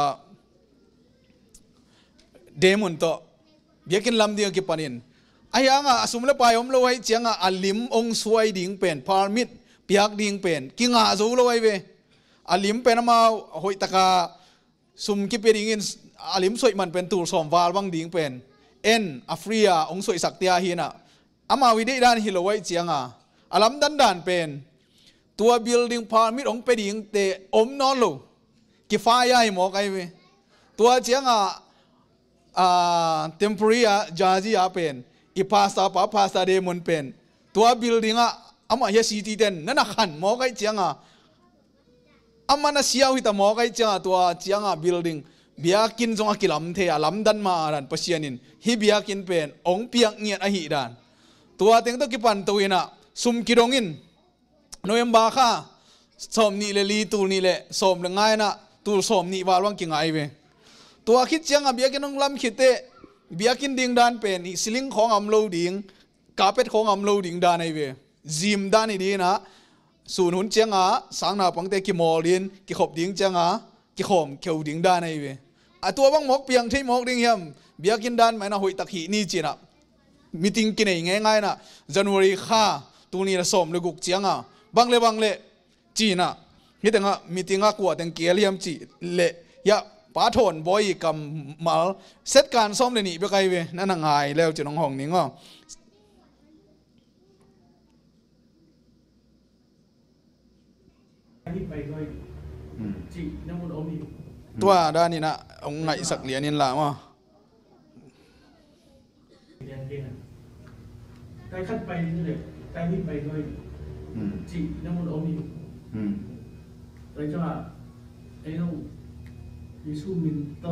เดมุนโตเบียกินลำเดียวกิปนินไอ้ยังอ่ะสมมติไปอมลอยจังอ่ะอัลลิมองสวยดิ่งเป็นพาร์มิดเปียกดิ่งเป็นกิงอาจูลอยเวอัลลิมเป็นมาหอยตะกาสุมกิเปดิ่งอัลลิมสวยมันเป็นตูสมวาลวังดิ่งเป็นเอ็นอัฟริยาองสวยสักเตียหินะอามาวิธีด้านฮิโลไว้จังอ่ะอัลลัมดันดันเป็นตัวบิลดิ้งพาร์มิดองเปดิ่งเตอมนอนลูกิฟ้าใหญ่หมอกไอเวตัวจังอ่ะอ่าเทมเพอรีอะจาจีอาเป็นอีพาสตาปาพาสตาเดมอนเป็นตัวบิลดิ้งอะอามาเฮซีตีเดนนั่นน่ะขันหมอกไอจังอ่ะอามาน่ะเสียวหิตาหมอกไอจังอ่ะตัวจังอ่ะบิลดิ้งเบียกินจงอากิลำเทอะลำดันมาดันปัสยานินฮิเบียกินเป็นองเปียกเงียดอหิดันตัวเต็งตัวกิปันตัวน่ะซุมกิดงินโนเอมบาค่ะสมนี่เลลีตูนี่เลสมเลยง่ายนะตูสมนี่วาลวังกิงไอเวตัวคิดจังอ่ะเบียกินน้องลำคิดเตะเบียกินดิ่งดานเป็นอีสิลิงของอัมโลดิ่งกาเป็ดของอัมโลดิ่งดานไอเวจิมดานนี่ดีนะสูนหุ่นจังอ่ะสังนาปังเตะกิมอลินกิขบดิ่งจังอ่ะกิขมเขียวดิ่งดานไอเวอ่ะตัวบังหมกเปียงที่หมกดิ่งเฮียมเบียกินดานไม่น่าหุยตะขีนี่จีน่ะมีติงกินเองง่ายๆนะจันวารีข้าตัวนี้ละสมเลยกุกจังอ่ะบางเล่บางเล่จีน่ะนี่แต่งอ่ะมีติงอ่ะกว่าแต่งเกลียมจีเละยะป้าโถนบอยกับมาเซตการซ่อมเลยนี่ไปไกลเว้นั่นง่ายแล้วจะน้องห้องนี้ก็ตัวด้านนี้นะองไงสักเหรียญนี่ละมั้งใกล้ขั้นไปนี่เลยใกล้ที่ไปด้วยจีน้ำมันอมอยู่เลยจะว่าไอ้เรายิสูมินโต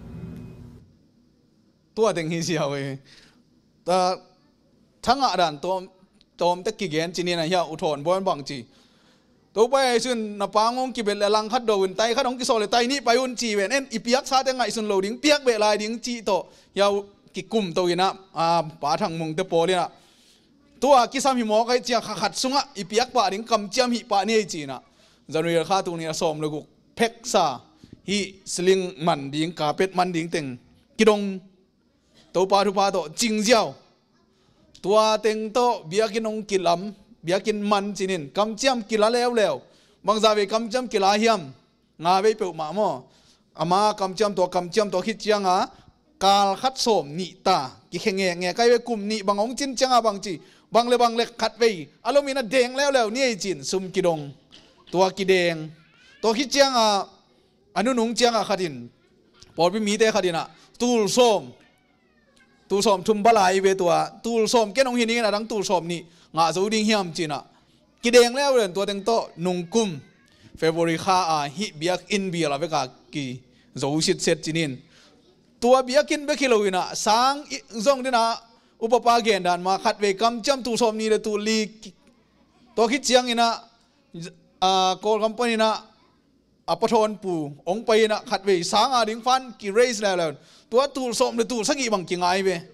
ตัวเต็งฮิเซียวเว้ยแต่ทั้งอาดันตัวตัวมันตะกี้เกนจีนี่นะเฮียอุทธรบอลบังจีตัวไปส่วนนับปางงกิเบลลังคัดโดนไตคัดองกิโซเลไตนี่ไปอุ่นจีเวนเอ็นอีเปียกซาเตงไงส่วนโลดิ้งเปียกเบลายดิ้งจีโตยาวกิกุมตัวนะอ่าป่าทางมงเตโปเลยนะตัวกิสามีหมอกไอเจียขัดสุงะอีเปียกป่าดิ้งกำเจียมหิป่านี่จีนะจนเรียข้าตัวนี้สมเลยกูเพ็กซาฮีสลิงมันดิ้งกาเป็ดมันดิ้งเต็งกิดงตัวปลาทุปลาโตจิงเจียวตัวเต็งโตเบียกินองกิลำเบียกินมันจีนินกำเจียมกิลาแล้วแล้วบางจาเวกำเจียมกิลาเฮียมงาเวเปิลมาโมอามากำเจียมตัวกำเจียมตัวคิดเจียงอ่ะกาลคัดสมนิตากิเขงเงเงใกล้เวกุมนิบางองจินเจียงอ่ะบางจีบางเลบางเล็กขัดเวอารมณ์มีน่ะแดงแล้วแล้วนี่จินซุมกิดงตัวกิแดงตัวคิดเจียงอ่ะอนุนุงเจียงอ่ะขัดินปอดพิมีเตขัดินอ่ะตูลส้มตูลส้มทุมบลายเวตัวตูลส้มแกน้องหินนี่นะดังตูลส้มนี่งาสูดิ้งเฮียมจีน่ะกิแดงแล้วเลยตัวเต็งโตนุงกุมเฟเวอริข้าอ่ะฮิเบียกอินเบียละเวกากีโจชิดเซตจีนินตัวเบียกินเบกิโลวินะสังซงดินะอุปปาเกนดานมาขัดเวกำจำตูส้มนี่เลยตูลีตัวคิดเจียงอินะอ่าโกลคัมปานีนะอปทนปูองไปนะขัดเวสังอาดิ้งฟันกิเรสแล้วแล้วตัวตูส้มเลยตูสักกี่บังกิงไงเว ต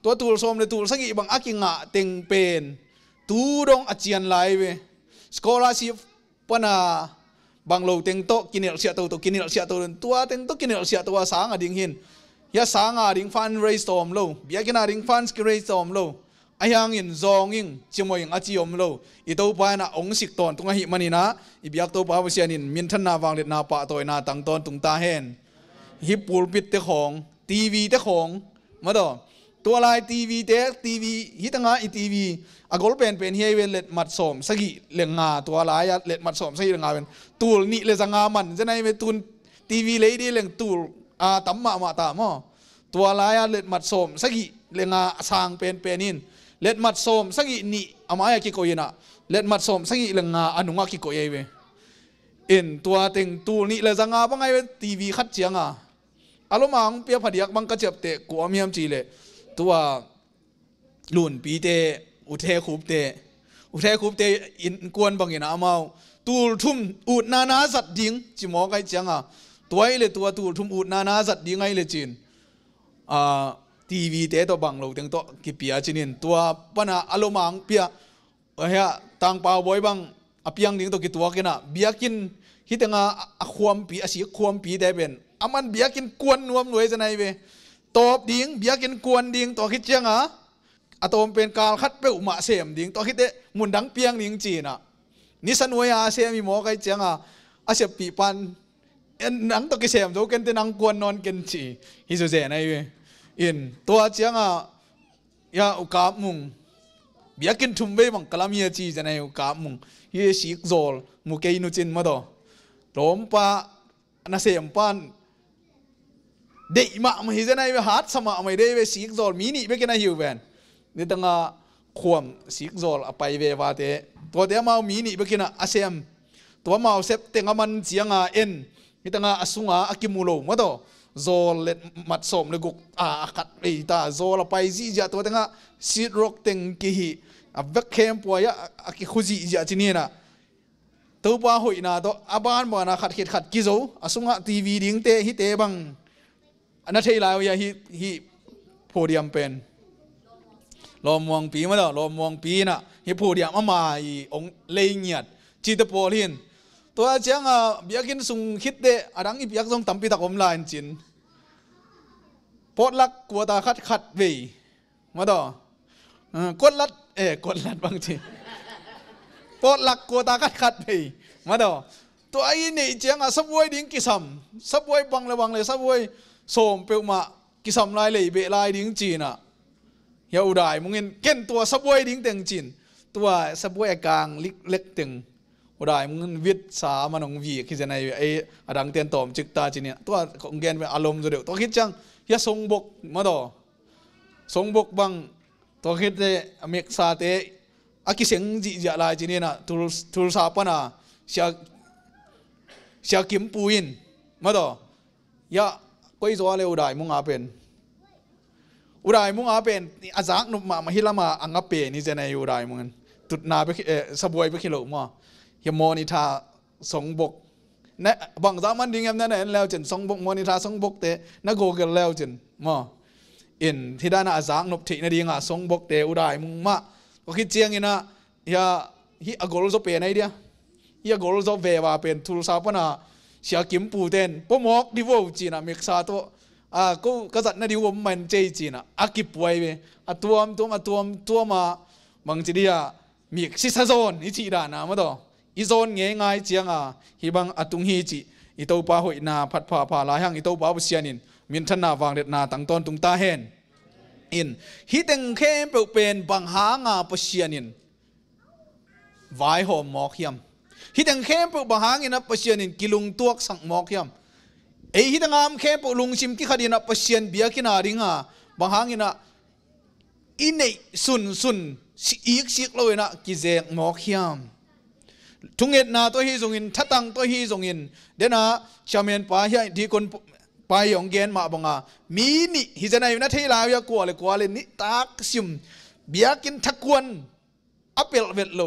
ตัวตูลสมเลยตูลสักอีบางอากิงะเต็งเป็นตูดงอาเจียนไลเวสกอลาชิฟปนาบางโลเต็งโตกินเอลเสียตัวตัวกินเอลเสียตัวตัวเต็งโตกินเอลเสียตัวสางอดิ่งหินยาสางอดิ่งฟันเรย์สตอมโลเบียกินอดิ่งฟันสกิเรย์สตอมโลไอ้ยังอินซองอิงจิมวยอาจิยมโลอีตัวไปนะองสิกตอนตุงหิมันนี่นะอีเบียกตัวไปเสียนินมินทันนาวางเล็ดนาปะตัวนาตั้งตอนตุงตาเห็นฮิปปูลปิดเตะของทีวีเตะของมาดอตัวลายทีวีเตะทีวีฮิตังอีทีวีอากอลเป็นเป็นเฮเวนเล็ดมัดสมสกิเลงงาตัวลายเล็ดมัดสมสกิเลงงาเป็นตูลนี่เลสังงามันจะในเป็นตูลทีวีเลยดีเลงตูลอาตั้มมามาตามอตัวลายเล็ดมัดสมสกิเลงงาสางเป็นเป็นนินเล็ดมัดสมสกินี่อามายกิโกยนะเล็ดมัดสมสกิเลงงาอนุงากิโกยเวอินตัวเต็งตูลนี่เลสังงาปังไงเป็นทีวีขัดเจียงอ่ะอารมณ์มังเปียพอดีบังกระเจ็บเตะกัวมีมจีเลยตัวลุ่นปีเตอุเทคูบเตอุเทคูบเตอินกวนบางอย่างนะมาตูลทุ่มอุดนานาสัตดิงจิมอไกจังอ่ะตัวไอ้เลยตัวตูลทุ่มอุดนานาสัตดิงไอ้เลยจีนอ่าทีวีเตตัวบังโลเต็งโตกิเปียจีนินตัวปนาอารมณ์มังเปียเฮียตังเปล่าบ่อยบังอภิยังดิ้งตัวกิตัวกันนะเบียกินฮิตงาความปีอาศัยความปีได้เป็นอามันเบียกินกวนนวมหน่วยจะไหนเวตบดิ้งเบียกินกวนดิ้งตัวคิดเจียงอ่ะอะตอมเป็นการคัดเปอุมาเสียมดิ้งตัวคิดเดมุนดังเปียงดิ้งจีน่ะนิสันวยอาเซียมีหมอไกเจียงอ่ะอาเซียปีปันเอ็นนังตัวกิเสียมตัวกันแต่นังกวนนอนกันจีฮิสุเจไหนเวอินตัวเจียงอ่ะยาอุกาบมุงเบียกินทุ่มเวบังกลามีจีจะไหนอุกาบมุงเยสิกโซลมุเกยนุจินมาดอลมปะนาเสียมปันเด็กมาไม่เห็นในเวหัดสมาไม่ได้เวสิกโซลมินิเวกินอะไรอยู่แวนนี่ตั้งอ่ะความสิกโซลไปเววาเตตัวเดียวมามินิเวกินอ่ะอาเซียมตัวมาเซปเต็งมันเจียงอ่ะเอ็นนี่ตั้งอ่ะอสุงอ่ะอากิมูโลมาดอโซลเลมัดสมเลกุกอ่ะกัดไอ้ตาโซลไปซีจ้ะตัวตั้งอ่ะซีดร็อกเต็งกี่ฮีอ่ะเวกเข้มป่วยอ่ะอากิคุจิจ้ะที่นี่นะตัวป้าหอยนาตัวอาบ้านบ้านนะขัดเข็ดขัดกิโซอาสุงะทีวีดิ้งเตะฮิเตะบังอันนั้นใช่แล้วยาฮิฮิโพเดียมเป็นลมมองปีมาแล้วลมมองปีน่ะฮิโพเดียมมามาอีองเลยเงียดจีตโพลินตัวเจ้าอ่ะเบียกินสุงคิดเตะอันนั้นอีเบียกส่งตั้มปีตะกอมลายจินพอดลักกัวตาขัดขัดเวยมาต่อกดลัดเอ๋กดลัดบางทีปอดหลักกัวตาคัดคัดไปมาดอตัวไอ้นี่เจียงอ่ะสับวยดิ้งกิสัมสับวยบังเลยบังเลยสับวยโสมเปลมากิสัมลายเลยเบลายดิ้งจีนอ่ะเฮียอุดายมึงเห็นเก่นตัวสับวยดิ้งเต็งจีนตัวสับวยกลางเล็กเล็กเต็งอุดายมึงวิทสามันองวีคิดจะในไอ้อดังเตียนตอมจิกตาจีเนี่ยตัวของแกนเป็นอารมณ์จะเดียวตัวคิดจังเฮียทรงบกมาดอทรงบกบังตัวคิดเลยเมกซาเตอากิเสียงจีจ่าลายจีนี่นะทุลทุลสาปนะเสียเสียกิมปูอินมาต่อยะก็อีตัวเลวได้มุงอาเป็นอุได้มุงอาเป็นอาจักนุมามาฮิลามาอังอาเปนี่จะในอุได้มุงตุดนาไปเอสบวยไปขิโลมาเฮียมอนิทาสงบกเนี่ยบางสามันดิ้งแอมนั่นแหละแล้วจนสงบกมอนิทาสงบกเตะนักโกเกลแล้วจนมาอินที่ด้านอาจักนุบที่นาดีงาสงบกเตะอุได้มุงมาก็คิดเจียงอินะเฮียฮิอากอลโซเปนไอเดียฮิอากอลโซเววาเป็นทุลสาปนาเสียกิมปูเตนปมอกดิวจีนะเมกซาโตอ่าก็กษัตริย์นาดิวมันเจจีนะอากิป่วยเวอตัวมตัวมาตัวมตัวมาบางจีเดียมีซิซาโซนอิจีดานะมาต่ออีโซนเงี้ยง่ายเจียงอ่ะฮิบังอตุงฮีจีอิโตปาหอยนาพัดผ่าผ่าลายหังอิโตปาบุเซียนินมินทนาวางเด็ดนาตั้งต้นตุงตาเฮนอินฮิตังเข้มเปลเป็นบางหางาปเชียนินไว้หอมหมอกยำฮิตังเข้มเปลบางหางินะปเชียนินกิลุงตัวสังหมอกยำเอฮิตังอามเข้มเปลลุงชิมที่ขดินะปเชียนเบียกินาริงาบางหางินะอินเนสุนสุนอีกสิกเลยนะกิเจงหมอกยำทุงเอ็ดนาตัวฮีทรงอินทัตังตัวฮีทรงอินเดนะชาเมียนปาเฮียดีคนไปยองเกนมาบังอามีนี่ฮิจนัยนะเทลาวยากลัวเลยกลัวเลยนี่ตักซิมเบียกินทักวนอัปเปิลเวทโล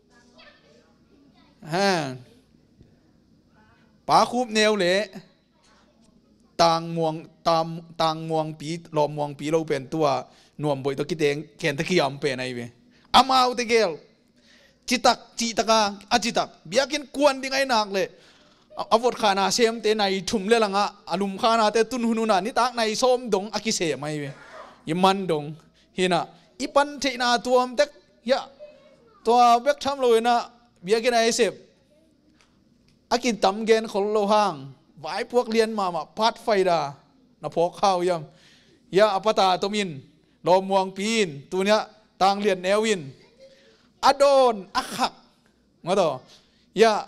ฮะปาคูบเนวเละต่างมวงตามต่างมวงปีลอมมวงปีเราเป็นตัวนวมบ่อยตะกี้เต็งแกนตะกี้ยำเป็นไอ้เว้ยอามาอุตเกลจิตักจิตกาอาจิตักเบียกินกวนดิ้งไอ้นักเลยอวดขานาเซมเตในถุมเลลังอ่ะอารมณ์ขานาเตตุนหุนุนานี่ตักในส้มดงอากิเสไม่เว้ยยิมันดงเห็นอ่ะอีปันเทนาตัวมเต็กยะตัวเบกทำเลยนะเบียกินไอ้เสพอากินตำเกนคนโลหางไว้พวกเรียนมามาพัดไฟดานะพกข้าวยำยาอปตาตมินลมวงปีนตัวเนี้ยต่างเรียนแนวินอโดนอักขักมาต่อยา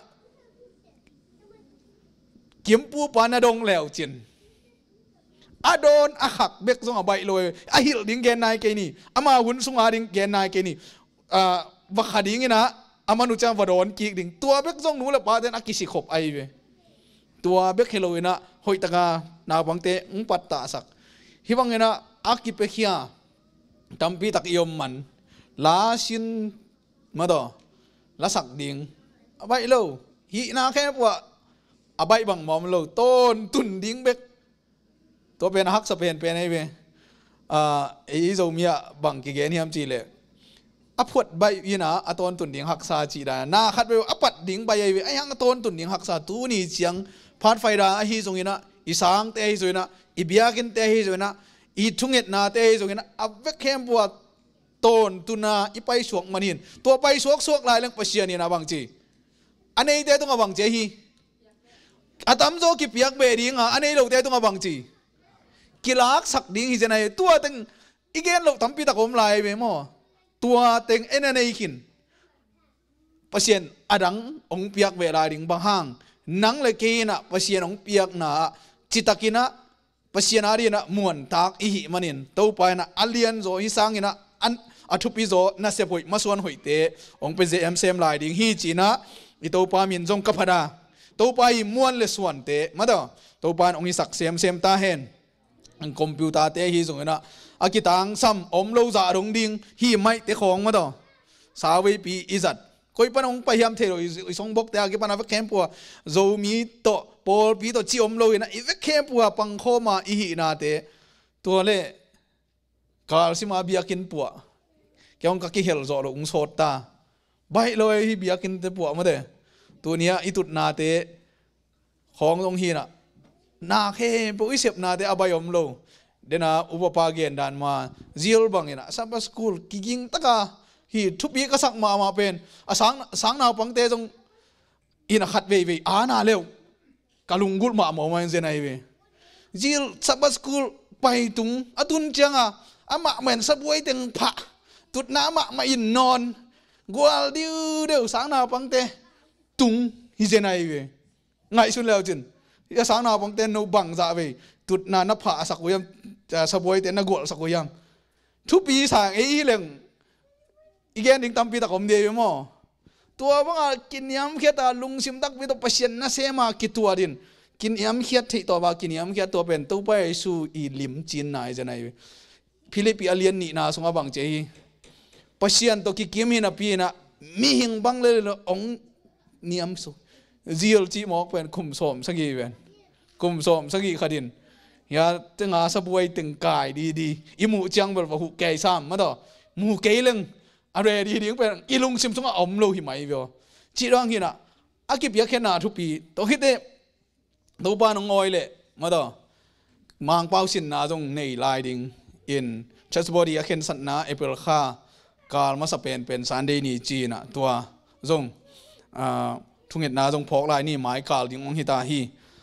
เกี่ยมปูปานดงแล้วจินอโดนอักขักเบกส่งอใบลอยอหิลดิ้งเกนนายเกนี่อามาหุ่นส่งอาดิ้งเกนนายเกนี่อ่าวักขดิ้งนะอามานุจังวดอนกีกดิ้งตัวเบกส่งหนูละปาเดนอากิสิขบไอเวตัวเบกเฮโลวินะหอยตะกานาบังเตอุปัตตาสักฮิบังเงนะอากิเปขียตัมปีตักยมมันลาชินมาต่อลาสักดิ้งอใบโลฮีนาแค่ปวดอใบบังมอมโลต้นตุนดิ้งเบกตัวเป็นฮักสเปนเป็นไอเวอ่าไอ้โจมีอะบังกิเกนี่ยมจีเลยอพวดใบยีน่ะอตอนตุนดิ้งฮักซาจีได้นาคัดไปอปัดดิ้งใบไอเวไอ้ยังอตอนตุนดิ้งฮักซาตูนี่เชียงพาดไฟดาไอ้ฮีจงยีน่ะอีสางเตะฮีจงยีน่ะอีเบียกินเตะฮีจงยีน่ะอีทุ่งเอ็ดนาเตะฮีจงยีน่ะอเวกเข้มปวดต้นตุนาอีไปสวกมันหินตัวไปสวกสวกลายเรื่องปัจเจียนี่นะบางจีอันนี้เตะต้องมาบังเจฮีอาตามโจกิเปียกเบดิ้งอ่ะอันนี้เราเตะต้องมาบังจีกีฬาสักดิ้งฮีจะไหนตัวตึงอีเกนเราทำปีตะกมลายไปมั้งตัวตึงเอ็นเอ็นกินปัจเจียนอดังองเปียกเวลาดิ้งบางห้างนังเลยกินอ่ะปัจเจียนองเปียกน่ะจิตกินอ่ะปัจเจียนอะไรน่ะม้วนตากอีหิมันนินตัวไปน่ะอัลเลียนโจฮิสังอินะอันอัทุปิโจน่าเสียบหอยมาส่วนหอยเตะองเป็นเจเอ็มเซมลายดิ้งฮีจีน่ะอีตัวปามินจงกับพดาตัวไปม้วนเลยส่วนเตะมาต่อตัวไปองฮิสักเซมเซมตาเห็นคอมพิวเตอร์เตะฮีส่งนะอากิตังซ้ำอมโลจ่ารงดิ้งฮีไม่เตะของมาต่อสาวปีอิจัดคอยปนองไปยามเทโรอีสองบกเตะอากิปนาเวกเข้มปัวโจมีโตปอลปีโตจีอมโลนะอีเวกเข้มปัวปังโคมาอีหีนาเตะตัวเล่กาลสิมาเบียกินปัวแกองกักกิเฮลโจลงโซตาใบเลยฮีเบียกินเตะปัวมาเตะตัวเนี้ยอีตุดนาเตะของตรงฮีน่ะนาเข้มปุ้ยเสพนาเตะอบายอมโลเดน่าอุปปาเกนดานมาจิลบังเนะซับสกูลกิกิงตะกาฮีทุบปีก็สักมามาเป็นอาสังสังนาปังเตจงอินะขัดเวเวอานาเลวกาลุงกุลมาหมอมันเจนไอเวจิลซับสกูลไปตุงอตุนจังอ่ะอามาเหมือนสับไว้เต็งผะตุดน้ำมามาอินนอนกัวดิวเดียวสังนาปังเตตุงฮิเจนไอเวไงสุดแล้วจินยาสังนาปังเตนโนบังจ่าเวตุดนานับผาสักวิมจะสับไว้เต็นนักกวลสักวิมทุบปีสั่งไอ้เรื่องอีกอย่างหนึ่งทำปีตะกมเดียวมั้งตัวบางกินยำเขียดลุงซิมตักวิตปัศยันน่าเสียมากิตัวดินกินยำเขียดที่ตัวบากินยำเขียดตัวเป็นตัวไปสู่อีลิมจีนนายจะไหนฟิลิปปินส์เลียนนี่นาสงฆ์บังเจฮีปัศยันตัวกิกิมินาปีนะมีหิงบังเลยองนิยมสุจิลจีมอกเป็นคุมสมสักกี่เป็นคุมสมสักกี่ขดินยาตึงอาสบวยตึงกายดีดีอิมูจังแบบว่าหุกเกยซ้ำมาต่อมูเกยลึงอะไรดีดีเป็นอีลุงซิมซุงอมโลหิไหมเบลจีรังหินะอากิบยาแค่นาทุปีตัวคิดเต้ตัวบ้านองอยเลยมาต่อมังเป้าสินนาจงในลายดิ้งอินชัสบอดียาแค่สันนาเอเปิลค่ากาลมาสเปนเป็นซันเดนีจีน่ะตัวจงทุ่งเห็ดนาจงพอกลายนี่หมายกาลดิ้งองฮิตาฮี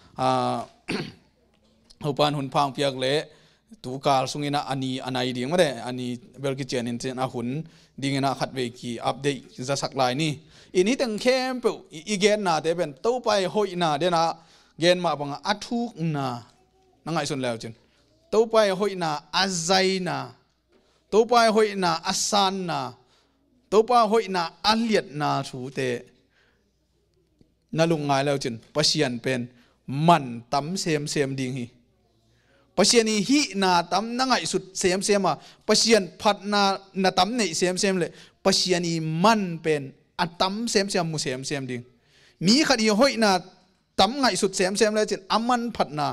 หุบานหุ่นพังเปียกเละตูกาลสุงินะอันนี้อันไหนดิ้งมาเด้อันนี้เบลกิเจนินเจนอาหุ่นดิ้งนะขัดเวกีอัปเดตจะสักลายนี่อินี้ตั้งเข้มเปอีเกนนาเตเป็นตู้ไปหอยนาเดนะเกนมาบังอัทุกนานั่งไงส่วนแล้วจินตู้ไปหอยนาอาใจนาตู้ไปหอยนาอาสันนาตู้ไปหอยนาอาเลียดนาถูเตนั่นลุงไงแล้วจินปัศยันเป็นมันตั้มเสียมเสียมดิ้งฮีปัศยันฮีนาตั้มนั่งไงสุดเสียมเสียมอ่ะปัศยันพัดนานาตั้มเนี่ยเสียมเสียมเลยปัศยันมันเป็นอันตั้มเสียมเสียมมุเสียมเสียมดิ้งมีคดีหอยนาตั้มไงสุดเสียมเสียมเลยจินอามันพัดนา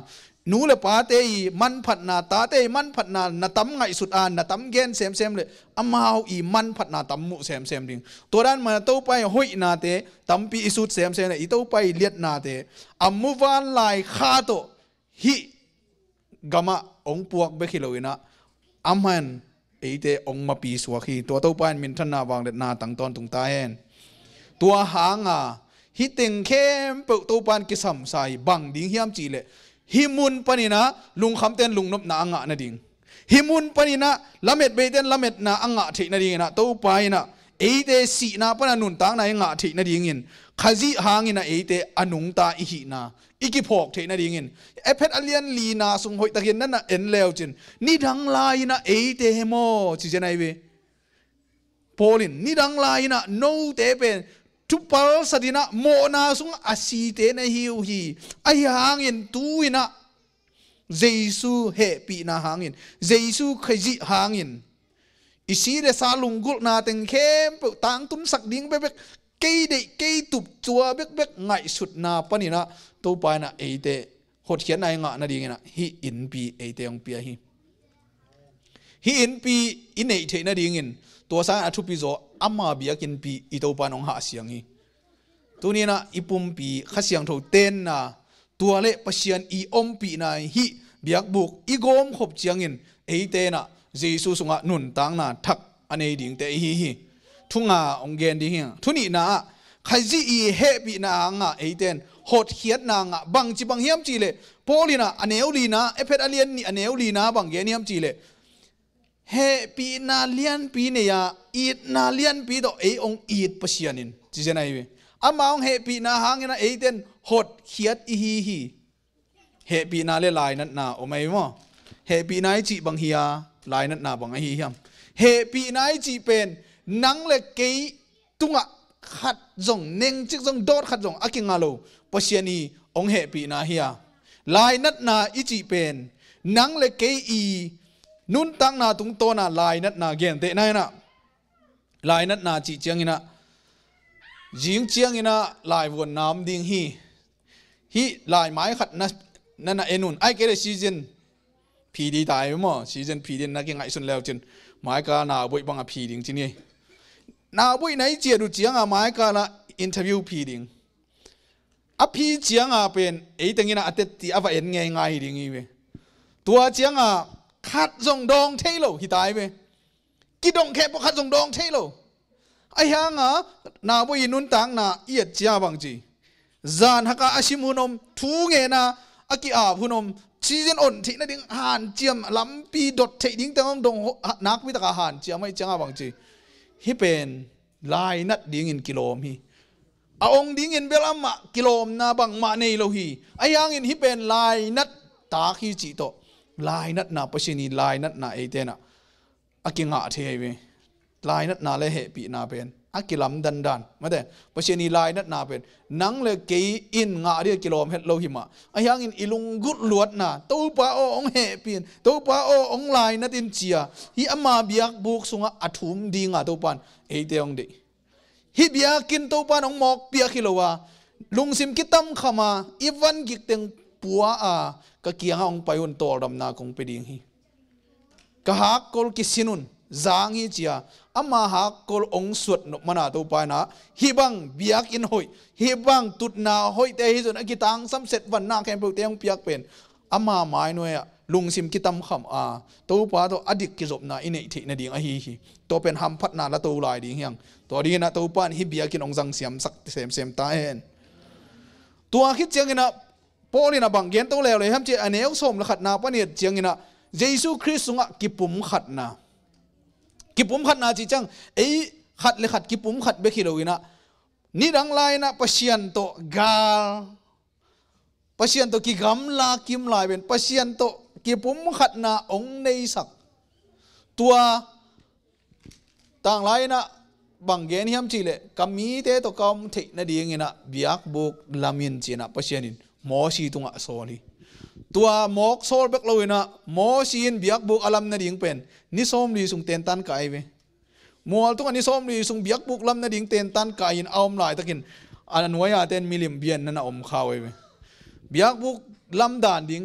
นูเลปาเตยมันผัดนาตาเตยมันผัดนานาตั้มไงสุดอ่านนาตั้มเกนเซมเซมเลยอามาเอาอีมันผัดนาตั้มมุเซมเซมดิ่งตัวด้านมาตู้ไปห้อยนาเตตั้มปีสุดเซมเซมเลยอีตู้ไปเลียดนาเตอามุวานลายคาโตฮิกามะองปวกเบคิโลวินะอามันไอเตองมาปีสวาคีตัวตู้ไปมินทันนาวางเด็ดนาตั้งตอนตุงตาเห็นตัวหางอ่ะฮิติงเข้มเปิดตู้ไปกิสัมใส่บังดิ่งเฮียมจีเลยฮิมุนปนินะลุงคำเต้นลุงนบนาอังะนาดิ่งฮิมุนปนินะละเม็ดเบเต้นละเม็ดนาอังะทินาดิ่งนะตู้ไปนะเอเตสีนาปนันุนตังนาอังะทินาดิ่งอินขจิหางินะเอเตอนุงตาอิหินาอีกิพอกทินาดิ่งอินเอเพตอเลียนลีนาสุงหอยตะเกียนนั่นนะเอ็นเลวจินนี่ดังลายนะเอเตเฮโมจิเจนไอเวโพลินนี่ดังลายนะโนเตเป็นทุปาสดินะโมนาสุงอาศีเตนะฮิวฮีไอหางอินตูอินะเจซูเฮปีนาหางอินเจซูขจิหางอินอิสีเดซาลุงกุลนาเต็งเข้มเปิดตังตุ้มสักดิ้งเบ๊กเกยเดเกยตุบจัวเบ๊กเบ๊กไงสุดนาปนินะตัวไปนะเอเตหดเขียนนายงะนาดีนะฮิอินปีเอเตองเปียฮิฮิอินปีอินเอเทนาดีงินตัวสารอธุปิโซอามาเบียกินปีอีตัวปานองหาเสียงฮีตัวนี้นะอีปุ่มปีข้าเสียงถูเต้นนะตัวเละปะเชียนอีอมปีนะฮีเบียกบุกอีโกมขบเจียงอินเอเตนะเจสุสุงะนุนตังนะทักอันนี้ดิ่งเตฮีฮีทุ่งอาองเกนดิ่งทุนี้นะใครจีอีเฮปีนะอ่ะเอเตนหดเขียนนางอ่ะบางจีบางเฮียมจีเลยโพลีนะอันเอวลีนะเอเพดอเลียนนี่อันเอวลีนะบางเกนเฮียมจีเลยเฮปีนาเลียนปีเนี่ยอีดนาเลียนปีต่อเอองอีดปะเชียนินจีเจนไอเวอามาองเฮปีนาหางนะเอเตนหดเขียดอีฮีฮีเฮปีนาเลลายนั่นนาโอไม่มั้งเฮปีนาจีบางเฮียลายนั่นนาบางฮียมเฮปีนาจีเป็นนังเล็กเกยตุงะขัดจงเน่งจิกจงโดดขัดจงอากิงาโลปะเชียนีองเฮปีนาเฮียลายนั่นนาอีจีเป็นนังเล็กเกยอีนุนตั้งนาตุงโตนาลายนัดนาเกนเตนะนะลายนัดนาจีเจียงอินะยิงเจียงอินะลายวนน้ำดิ่งฮีฮีลายไม้ขัดนะนั่นน่ะเอนุนไอเกเรซีซันพีดีตายมั้งซีซันพีดีนักยังไงสุดแล้วจินไม้กาหนาบุยบังอ่ะพีดิ่งจินนี่หนาบุยไหนเจียดูเจียงอ่ะไม้กาละอินเทอร์วิวพีดิ่งอ่ะพีเจียงอ่ะเป็นไอ้ตั้งอินะอัตติอ่ะว่าเอ็นไงไงดิ่งอีเวตัวเจียงอ่ะขัดจงดองเทโลที่ตายไปกิดงแค่พอขัดจงดองเทโลไอ้ยังอ่ะนาบุยนุนตังนาเอียดจ้าบางจีจานฮักอาชิมุนมทูเงนะอากิอาพุนมชีเจนอ่อนที่นั่นดิ้งหันเจียมลำปีดดเทดิ้งแต่งดงนักวิตกาหันเจียมไม่จ้าบางจีฮิเป็นลายนัดดิ้งอินกิโลมีอาองดิ้งอินเบลามะกิโลมนาบังมาเนโลฮีไอ้ยังอินฮิเป็นลายนัดตาขี้จีโตลายนัดนาปะชินีลายนัดนาเอเตนะอากิงะเทเวลายนัดนาเลเหปีนาเป็นอากิลำดันดันมาแต่ปะชินีลายนัดนาเป็นนังเลเกยอินงะเรียกิโลเมตรโลหิมะอายังอินอิลุงกุดลวดนาตู้ปะโอองเหปีนตู้ปะโอองลายนัดอินเจียฮิอามาเบียกบุกสุงะอัฐุมดีงะตู้ปันเอเตองเดฮิเบียกินตู้ปันองมอกเบียกิโลวาลุงซิมกิตัมขมาอีวันกิเต็งปัวอาก็เกี่ยงองไปอุนโตดำนาคงไปดิ่งฮีก็หากกอลกิสินุนจางฮีเจียอามาหากกอลองสวดนกมนาตัวไปนะฮิบังเบียกอินหอยฮิบังตุดนาหอยแต่ฮิจนกิตังซ้ำเสร็จวันนาแข่งเปลี่ยนเปียกเป็นอามาหมายหน่วยลุงซิมกิตัมคำอาตัวป้าตัวอดีตกิจบนาอินเอตินาดิ่งอฮีฮีตัวเป็นหำพัดนาละตัวลายดิ่งยังตัวดีนะตัวป้าฮิเบียกินองจังเสียมสักเสียมเสียมตาเห็นตัวคิดเจียงนะพอนี่นะบางเกณฑ์ต้องแล้วเลยครับเจ้าอันนี้ก็สมละขัดนาปะเนี่ยเจียงนี่นะเยซูคริสต์สุงะกิปุ่มขัดนากิปุ่มขัดนาจีจังไอ้ขัดเลยขัดกิปุ่มขัดเบคิโลวินะนี่ดังไลนะปัศยันโตกาปัศยันโตกิกำลากิมลายเป็นปัศยันโตกิปุ่มขัดนาองในสักตัวต่างไลนะบางเกณฑ์ที่ทำจีเลยกำมีเตะตัวกำเทนดีอย่างนี้นะเบียกบุกลามินจีนะปัศยันินมอชีตุงะโซลีตัวมอกโซลเบกโลวินะมอชีนเบียกบุกอลัมนาดิ่งเป็นนิสอมลีสุงเตนตันไก่เวมัวตุงอันนิสอมลีสุงเบียกบุกลำนาดิ่งเตนตันไก่อินเอามลายตะกินอันนวยาเตนมิลิมเบียนนั่นอมข้าวเวเบียกบุกลำด่านดิ่ง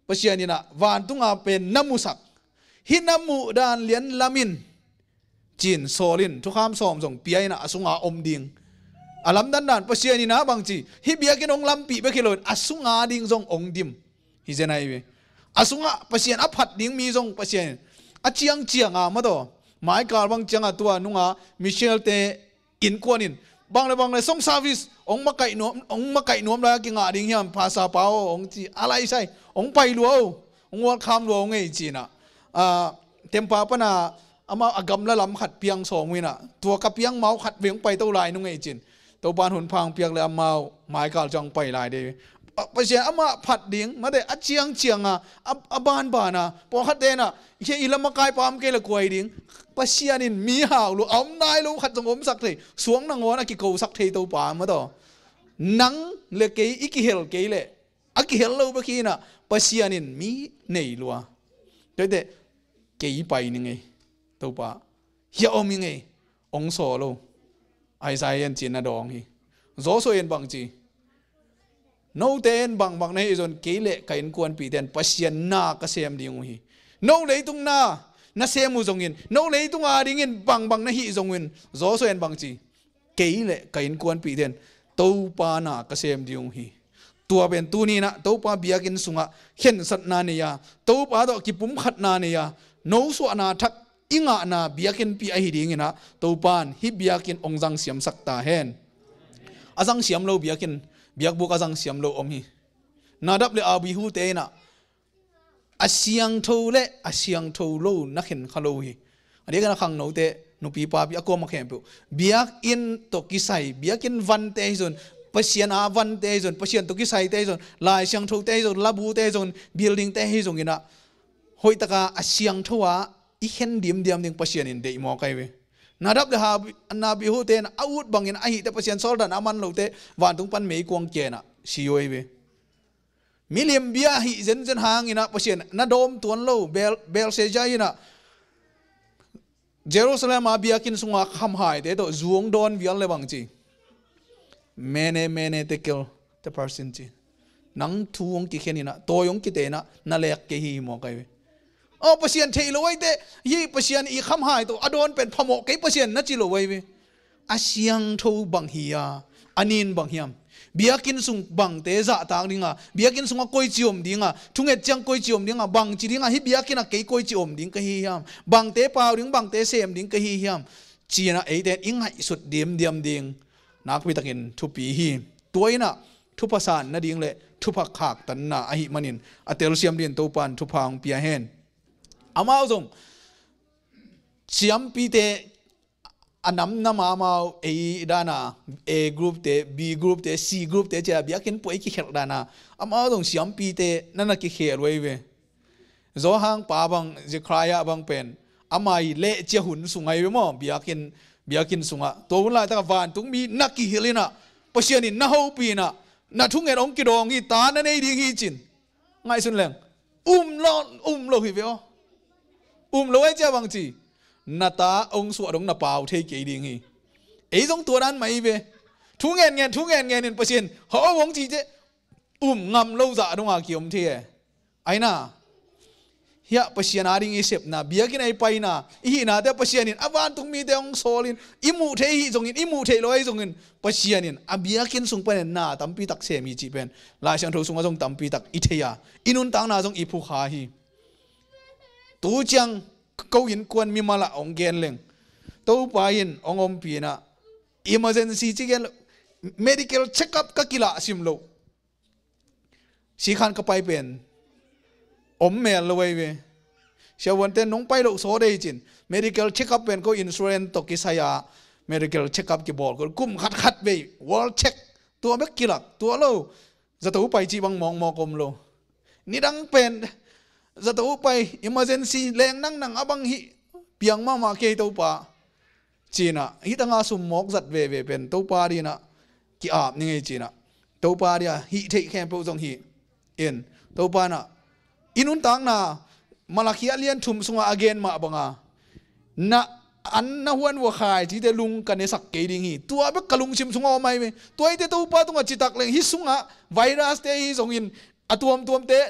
ปะเชียนี่นะวันตุงอาเป็นน้ำมุสักหิน้ำมุดานเลียนลามินจีนโซลินทุกคำสอมส่งเปียนะสุงอาอมดิงอาลัมดันดานปะเชียนี่นะบางจีฮิเบียกินองลำปีเบกิโลดอสุงอาดิงส่งองดิมฮิเจนัยเวอสุงอาปะเชียนอภัดดิงมีส่งปะเชียนอเจียงเจียงอามาโตหมายการบางเจียงอาตัวนุงอามิเชลเตอินกวนินบางเลยบางเลยส่งซาวิสองมาไก่หนวมองมาไก่หนวมแล้วกิงอาดิงยามภาษาเปาองจีอะไรใช่องไปลัวองวัดคำลัวองไงจีน่ะอ่าเต็มป่าปนาอามาอากำละลำขัดเปียงสองวินะตัวกับเปียงเมาขัดเวียงไปเต้าลายนุ่งไงจีนตัวบานหุนพังเปียงเลยอามาหมายการจังไปลายเดียปะเสียอามาผัดดิ่งมาเดอเจียงเจียงอ่ะอาบานบานะพอขัดเดน่ะเฮียอิลามากายปามเกลกวยดิ่งปะเสียนินมีห่าวลูอมนายลูขัดจงอมสักทีสวงนางวนะกิโกสักทีตัวป่ามาต่อนังเลกอีกิเฮลเกลเลยอากิเฮลลูเมื่อกี้น่ะปะเสียนินมีเนยลัวเด็ดเด็ดเกยไปนี่ไงตัวป่าเฮียอมยังไงองโซโลไอไซเอ็นจีนน่ะดองฮีโซโซเอ็นบางจีโนเตนบางบางในจนเกลเกันกวนปีเตนปัสยันนากระเซียมดิ่งฮีโนเลยตุงนานาเซียมูจงอินโนเลยตุงอาดิ่งบางบางในฮีจงอินโซโซเอ็นบางจีเกลเกันกวนปีเตนตัวปานากระเซียมดิ่งฮีตัวเป็นตัวนี้นะตัวปาเบียกินสุงะเห็นสัตนาเนียตัวปาดอกกิปุ่มขัดนาเนียโนสวนาทักอิงะนาเบียกินปีไอหิดิ่งนะตัวปานฮิเบียกินองจังเสียมสักตาเห็นอาจังเสียมเราเบียกินเบียกบุกอาจังเสียมโลอมฮีนาดับเลอาบิฮูเตนะอาเสียงทูเลอาเสียงทูโลนักเห็นขโลฮีอันนี้ก็นักขังโนเตนุปีปาบิอากอมาเข็มปูเบียกอินตกิไซเบียกอินวันเตจนปะเสียนอาวันเตจนปะเสียนตกิไซเตจนลายเสียงทูเตจนลาบูเตจนบิลดิ้งเตจนกินะหอยตะกาอาเสียงทัวอีเห็นเดียมเดียมดิ้งปะเสียนินเดย์มอไกเวนาดับเลยฮานาบิฮูเตนอาวุธบางอย่างไอหิตเปอร์เซ็นต์โซลดันอามันโลเตวันตุงปันเมย์กวงเจนะซีโอเอเวมิเลียมเบียหิเซนเซนหางอินะเปอร์เซ็นต์นาโดมตัวโลเบลเบลเซจาอินะเยรูซาเล็มอาเบียกินสุงาคำหายเตโตจวงโดนวิลเลยบางจีเมเนเมเนเตเกลเตเปอร์เซ็นต์จีนังทูงกิเขนินะโตยงกิเตนะนาเล็กเกฮีมอไกเวโอ้เปอร์เซ็นต์เทโลไว้เตยี่เปอร์เซ็นต์อีคำหายตัวอดอนเป็นพมกกี่เปอร์เซ็นต์นั่นจิโลไว้เวอาเซียงทูบังเฮียอันนินบังเฮียมเบียกินสุงบังเตจ่าต่างดิ่งอ่ะเบียกินสุงอ่ะก้อยจิอมดิ่งอ่ะทุ่งเอ็ดจังก้อยจิอมดิ่งอ่ะบังจีดิ่งอ่ะฮิเบียกินอ่ะกี่ก้อยจิอมดิ่งก็เฮียมบังเตเปล่าดิ่งบังเตเซมดิ่งก็เฮียมจีน่ะไอเดนอิงให้สุดเดียมเดียมดิ่งนักวิตากินทุปีฮีตัวนี้น่ะทุภาษาน่ะดิ่งเลยทุพักขากตันน่ะอหิมันินอเตลเซียมดิ่งตัวปันทุพังเปียเฮนอามาส่งเสียมปีเตอันนั้นน้ำมามาเอดานา A group เต B group เต C group เตเจ้าเบียกินป่วยกี่เขตดานาอามาส่งเสียมปีเตนั่นน่ะกี่เขตไว้เว้ยโจฮังป้าบังจะใครอะบังเป็นอามาเละเจ้าหุ่นสุงไงเว้ยมั้งเบียกินเบียกินสุงะตัวหุ่นลายตั้งวันตุ้งมีนักกี่เฮลินะปะเชียนินน่าหูปีนะน่าทุ่งเงินองกิดองอีตานั่นเองดีงี้จินง่ายสุดแรงอุ้มล้ออุ้มโลหิเวออุ้มโลไอ้เจ้าบางจีนาตาองสวดงนาเปล่าเทกี่ดิ่งฮีไอ้ตรงตัวนั้นไม่เวทุ่งเงินเงินทุ่งเงินเงินเปอร์เซ็นต์เขาวงจีเจอุ้มงำโลจ่าตรงอาเกี่ยมเทไอ้น่ะเฮียเปอร์เซ็นต์อะไรงี้เสพน่ะเบียกินไอ้ไปน่ะอีน่ะแต่เปอร์เซ็นต์นี่อาวันตรงมีแต่องโซลินอิมูเทฮีตรงนี้อิมูเทโลไอ้ตรงนี้เปอร์เซ็นต์นี่อาเบียกินส่งไปเนี่ยน่ะตั้มปีตักเสมีจีเป็นลายเสียงทุ่งส่งมาส่งตั้มปีตักอิเทียอินุนตังน่ะส่งอีผู้ขาฮีตู้จังเขาอินกวนมีมาละองเกนเลงตู้ไปอินองอมปีน่ะ emergency จีเกน medical check up ก็กิละสิมโลสีขันก็ไปเป็นอมเมลเลยเว้ยเช้าวันเต้นน้องไปโลโซได้จิน medical check up เป็นก็ insurance ตกิสายา medical check up กี่บอกก็กุมขัดขัดไป world check ตัวไม่กิละตัวโลจะตู้ไปจีบังมองมองกลมโลนี่ดังเป็นจะตัวไป emergency แรงนั่งนั่งabang hi เปียงมามาเกยตัวป่าจีน่ะฮิตังอาสุมมอกจัดเวเวเป็นตัวป่าดีน่ะกี่อาบนี่ไงจีน่ะตัวป่าดีอ่ะฮิเทแค่เพื่อส่งฮิเอ็นตัวป่าน่ะอินุนตังน่ะมาลักยาเลียนทุ่มสงอาเกนมาบังอ่ะน่ะอันน่ะหวนวัวขายที่เดลุงกันในสักเกดิงฮิตัวเบกกะลุงชิมสงอาไม่เว้ตัวไอ้เตตัวป่าตัวจิตักเลงฮิสุงอ่ะไวรัสเตฮิส่งอินอะตัวมตัวมเต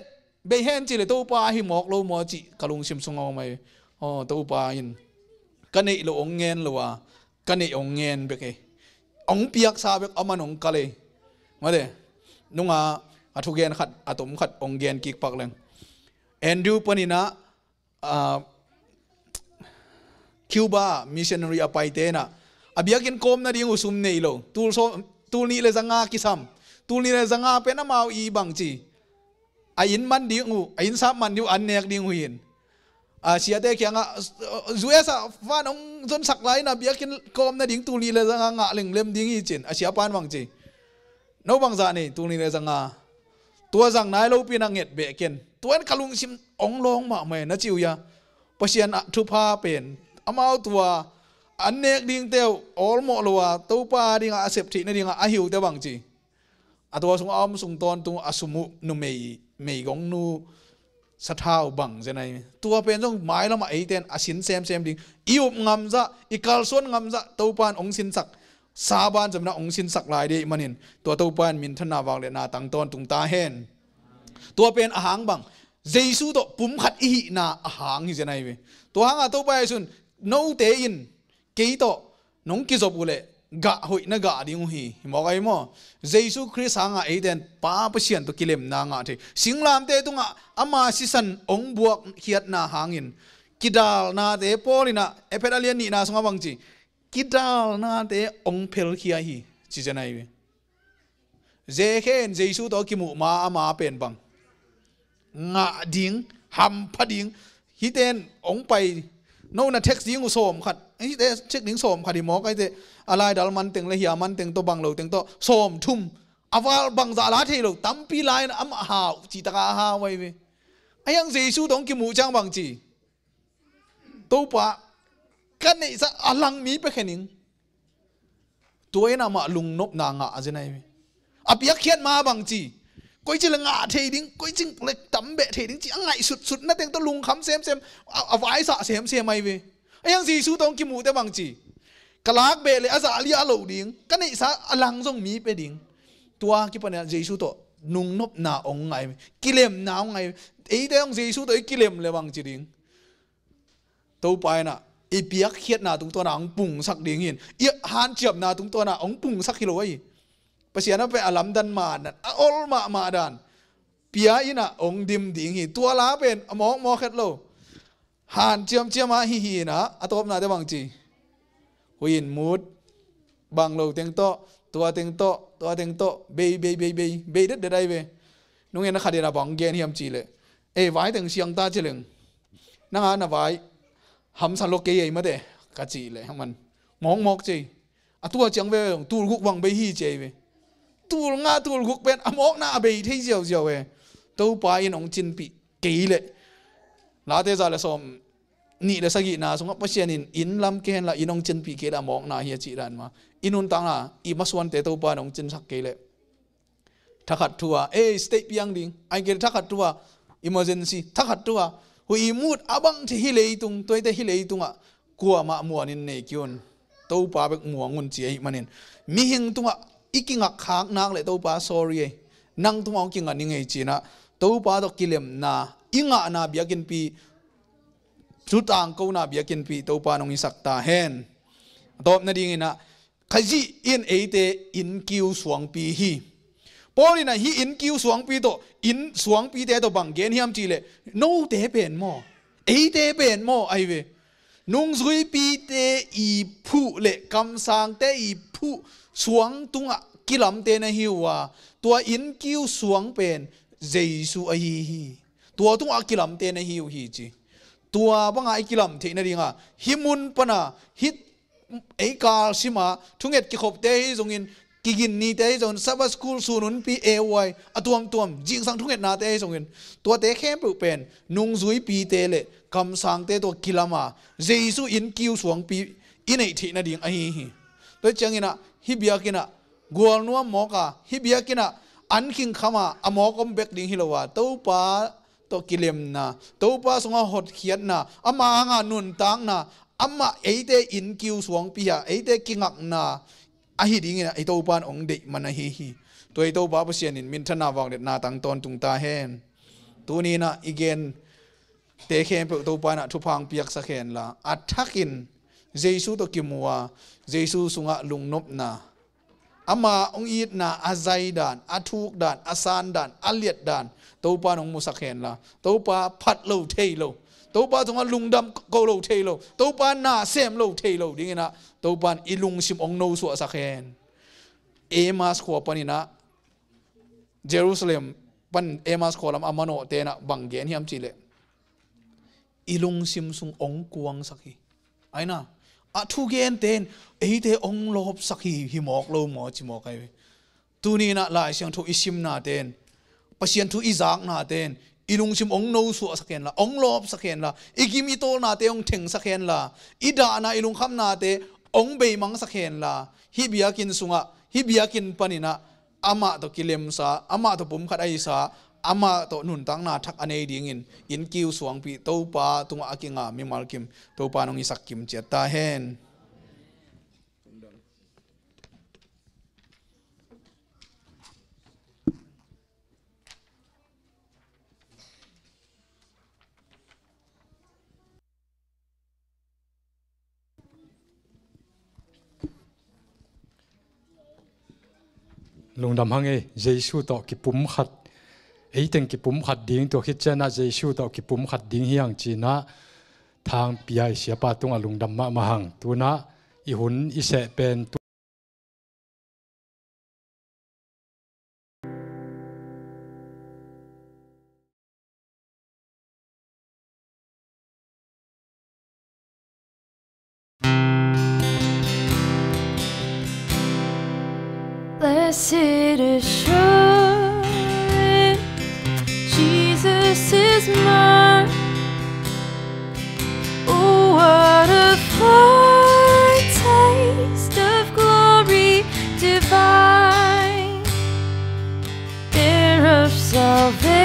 เบเฮนจีเลยตัวปลาหิมอกโลมอจิกะลุงชิมสงเอาไหมอ๋อตัวปลาอินกันนี่โลองเงินหรือว่ากันนี่องเงินเบกเอองเปียกซาเบกอามันองกะเลยมาเด้นุ่งอาอัทุเกนขัดอัตุมขัดองเงินกิกปักเลงแอนดูปนินะคิวบามิชชันนารีอภัยเตนะอาเบียกินคมนาดีงอุสุมเนยโลตูลโซตูลนี่เลยสังอากิซัมตูลนี่เลยสังอาเป็นน้ำเอาอีบังจีอายินมันดีงูอายินซับมันดีอันเนกดีงูหินอาเสียเตะเขียงอ่ะจุเอสอ่ะฟ้าน้องจนสักไลน์นะเบียกินคมนาดีงตูลนี่เลยสังอางะเล่งเล่มดีงี้จินอาเสียปานบังจีน้องบังจานี่ตูลนี่เลยสังอาตัวสังนายเราปีนังเงดเบะเกนตัวนั้นขลุงชิมองลงมาไหมนะจิวยาปะเชียนทุพาเป็นอามาตัวอันเนกดิ่งเตียวออลโมลัวตัวปาดิ่งอาเสพติดดิ่งอาหิวเตียวบังจีอัตัวสงอมสงตอนตัวอสมุนุเมย์เมย์กงนูสะท้าวบังเจนัยตัวเป็นต้องหมายละมาไอเตนอาสินเซมเซมดิ่งอิวงำจะอีกาลส่วนงำจะตัวปานองสินสักสาบานจำนะองสินสักลายดีมันเห็นตัวตัวปานมินทนาวางเลนาตังตอนตุงตาเห็นตัวเป็นอาหางบังเจสุตัวปุ่มขัดอีนาอาหางเจนัยเวตัวหางตัวไปสุนโนเตอินเกยโตน้องกิจบุเล่กะหอยนักกะดิ่งหีมองไอ้หมอเจสุคริสต์หางไอเดนป้าเปเชียนตัวกิเลมนางะที่สิงลามเตตุงะอามาสิสันองบวกเขียดนาหางอินกิดาลนาเตปอลินะเอเพดาเลียนนี่นาสงบังจีกิดาลนาเตองเพลเขียฮีจิเจนัยเวเจเคนเจสุตัวกิมุมาอามาเป็นบังงะดิ่งฮัมพดิ่งฮิเตนองไปโน่นน่ะเท็กซ์ดิ่งอุโสมขัดไอ้เด็กเช็คดิ่งโสมขัดดิหมอไอ้เด็กอะไรดัลมันเต็งเลยเหียมันเต็งตัวบังเราเต็งตัวโสมทุ่มอาวาบังซาลาเทโลตั้มปีไลน์อัมหาวจีตากาหาไว้เว้ไอ้ยังเจสุต้องกิมูจังบังจีตัวปะกันนี่สักอลังมีไปแค่นี้ตัวเองน่ะมาลุงนบนางะอะไรนี่อภิยักษ์เขียนมาบังจีก้อยจิลงาเทดิ้งก้อยจิงเล็กตั้มเบะเทดิ้งจีอังไงสุดๆนั่นเองตัวลุงคำเซมเซมเอาไว้สะเซมเซมไม่เว้ไอ้ยังเจสุต้องกิมูแต่บังจีกลากเบะเลยอาซาลีอาโลดิ้งกันนี่สักอลังทรงมีไปดิ้งตัวกี่ปนเนี่ยเจสุตัวนุ่งนบนาองไงกิเลมนาองไงไอ้เรื่องเจสุตัวไอ้กิเลมเลยบังจีดิ้งตัวไปน่ะอีเปียกเขียดนาตรงตัวน่ะองปุ่งสักดิ้งหินเอียหันเจียบนาตรงตัวน่ะองปุ่งสักกิโลไอ้ภาษานั้นเป็นอลัมดันมานั่นออลมามาดันเปียอินะองดิมดิ้งหินตัวล้าเป็นมองมองเข็ดโลหันเจียมเจียมาหิหินะอัตบนาได้บางจีหุยนมูดบางโลเต็งโตตัวเต็งโตตัวเต็งโตเบย์เบย์เบย์เบย์เบย์เด็ดเด็ดได้เว้นุ่งเงินนักขัดเดินบางเกณฑ์เฮียมจีเลยเอ้ไว้ถึงเชียงตาเจริญนั่งอ่านไว้หำสันโลเกย์มาเด้กะจีเลยทั้งมันมองมองจีอัตัวจังเว้ตูรุกวังเบย์ฮีเจเว้ตูลงาตูลกุกเป็นอมอกนาเบย์ที่เจียวเจียวเว้ตัวไปอินองจินปีเกย์เลยลาเตจาเลสอมนี่เลสกินาสงบประเชียนินอินลำเกนละอินองจินปีเกย์อมอกนาเฮียจีรันมาอินุนตังละอีมาสวนเตตัวไปองจินสักเกย์เลยทักขัดทัวเอ้สเตปยังดิ้งไอเกย์ทักขัดทัวอิมเมอร์เจนซีทักขัดทัวหุยมูดอาบังที่ฮิเลตุงตัวเตฮิเลตุงอ่ะกลัวมามัวนินเนกิอนตัวไปเบกมัวงุนเจียมันนินมีหิงตุงอ่ะอีกิงักขางนักเลยตัวป้า sorry นั่งทุ่งเอากิงันยังไงจีนะตัวป้าตกกิเลมนาอิงะนาเบียกินปีชุดต่างกูนาเบียกินปีตัวป้านงอิสักตาเฮนตบนาดีงี้นะขยี้อินเอเตอินคิวสวงปีฮีพอลีนะฮีอินคิวสวงปีโตอินสวงปีเตตัวบังเกนฮิมจีเลยโน้เตเป็นโมเอเตเป็นโมไอเวนุ่งซุยปีเตอีผู้เละคำสั่งเตอีผู้สวงตุงอ่ะกิลำเตนะฮิวว่าตัวอินคิวสวงเป็นเจสุไอฮีตัวตุงอ่ะกิลำเตนะฮิวฮีจีตัวบังไอกิลำเทนะดิงอ่ะฮิมุนปนะฮิตไอกาลสิมาทุงเอ็ดกิขบเตฮิจงอินกิกินนี่เตฮิจงซับสคูลสูนุนปีเอวไออะตัวมตัวมจิงสังทุงเอ็ดนาเตฮิจงอินตัวเตเข้มปุเป็นนุ่งซุยปีเตเละคำสั่งเตตัวกิลามาเจสุอินคิวสวงปีอินไอทีนะดิงไอฮีตัวจังอินะฮิเบียกินะกัวนัวหมอกะฮิเบียกินะอันคิงขมาอมอกอมเบกดิงฮิลวะตัวป้าตัวกิเลมนะตัวป้าสงฆ์หดเขียนนะอามาหานุนตังนะอามาไอเตอินคิวสวงปีฮะไอเตกิงักนะอาฮิดิงนะไอตัวป้าองเดมันนะฮีฮีตัวไอตัวป้าเปเชียนินมินทนาวางเด็ดนาตังตอนตุงตาเฮนตัวนี้นะอีเกนเตะเข็มเปิดตัวไปนะทุพังเปียกสักเข็นละอัดทักินเจสุตัวกิมัวเจสุสุงะลุงนบนาอามาองอีดนาอาใจดานอาทุกดานอาซานดานอาเลียดดานตัวปานองมุสักเข็นละตัวปาพัดโลเทโลตัวปาตรงลุงดำโกโลเทโลตัวปาหน้าเซมโลเทโลดิ้งนะตัวปานอีลุงซิมองโนสัวสักเข็นเอมาสขวปนินะเยรูซาเล็มปันเอมาสขวลำอามาโนเตนะบังเกนฮิมจิเลอีลุงซิมซุงองกวงสักทีไอ้น่ะอะทุกเกนเตนเอเตองลบสักทีหิมอกโลหมอจิมอกไอ้ตัวนี้นะลายเสียงทุอิซิมนาเตนปัศยันทุอิจากนาเตนอีลุงซิมองโนสัวสักเห็นละองลบสักเห็นละอีกิมิโตนาเตองเถงสักเห็นละอีดานาอีลุงคำนาเตองเบมังสักเห็นละฮิบิยากินสุงะฮิบิยากินปนินะอามาตัวกิเลมซาอามาตัวปุ่มขัดไอซาอามาตัวนุนตั้งนาทักอันเอดิ่งอินอินคิวสวงปีตัวปาตุงอากิงามิมาลกิมตัวปานองอิสักกิมเจตาเฮนลุงดำฮังเอเจสูต่อกิปุ่มขัดไอ้ถึงกิปุ่มขัดดิ้งตัวคิดเจนะเจสูต่อกิปุ่มขัดดิ้งเฮียงจีนะทางปีไอเสียปาตุงอลุงดำมามาหังตัวนะอีหุ่นอีเสเป็น Blessed assurance, Jesus is mine. Oh, what a foretaste of glory divine, heir of salvation.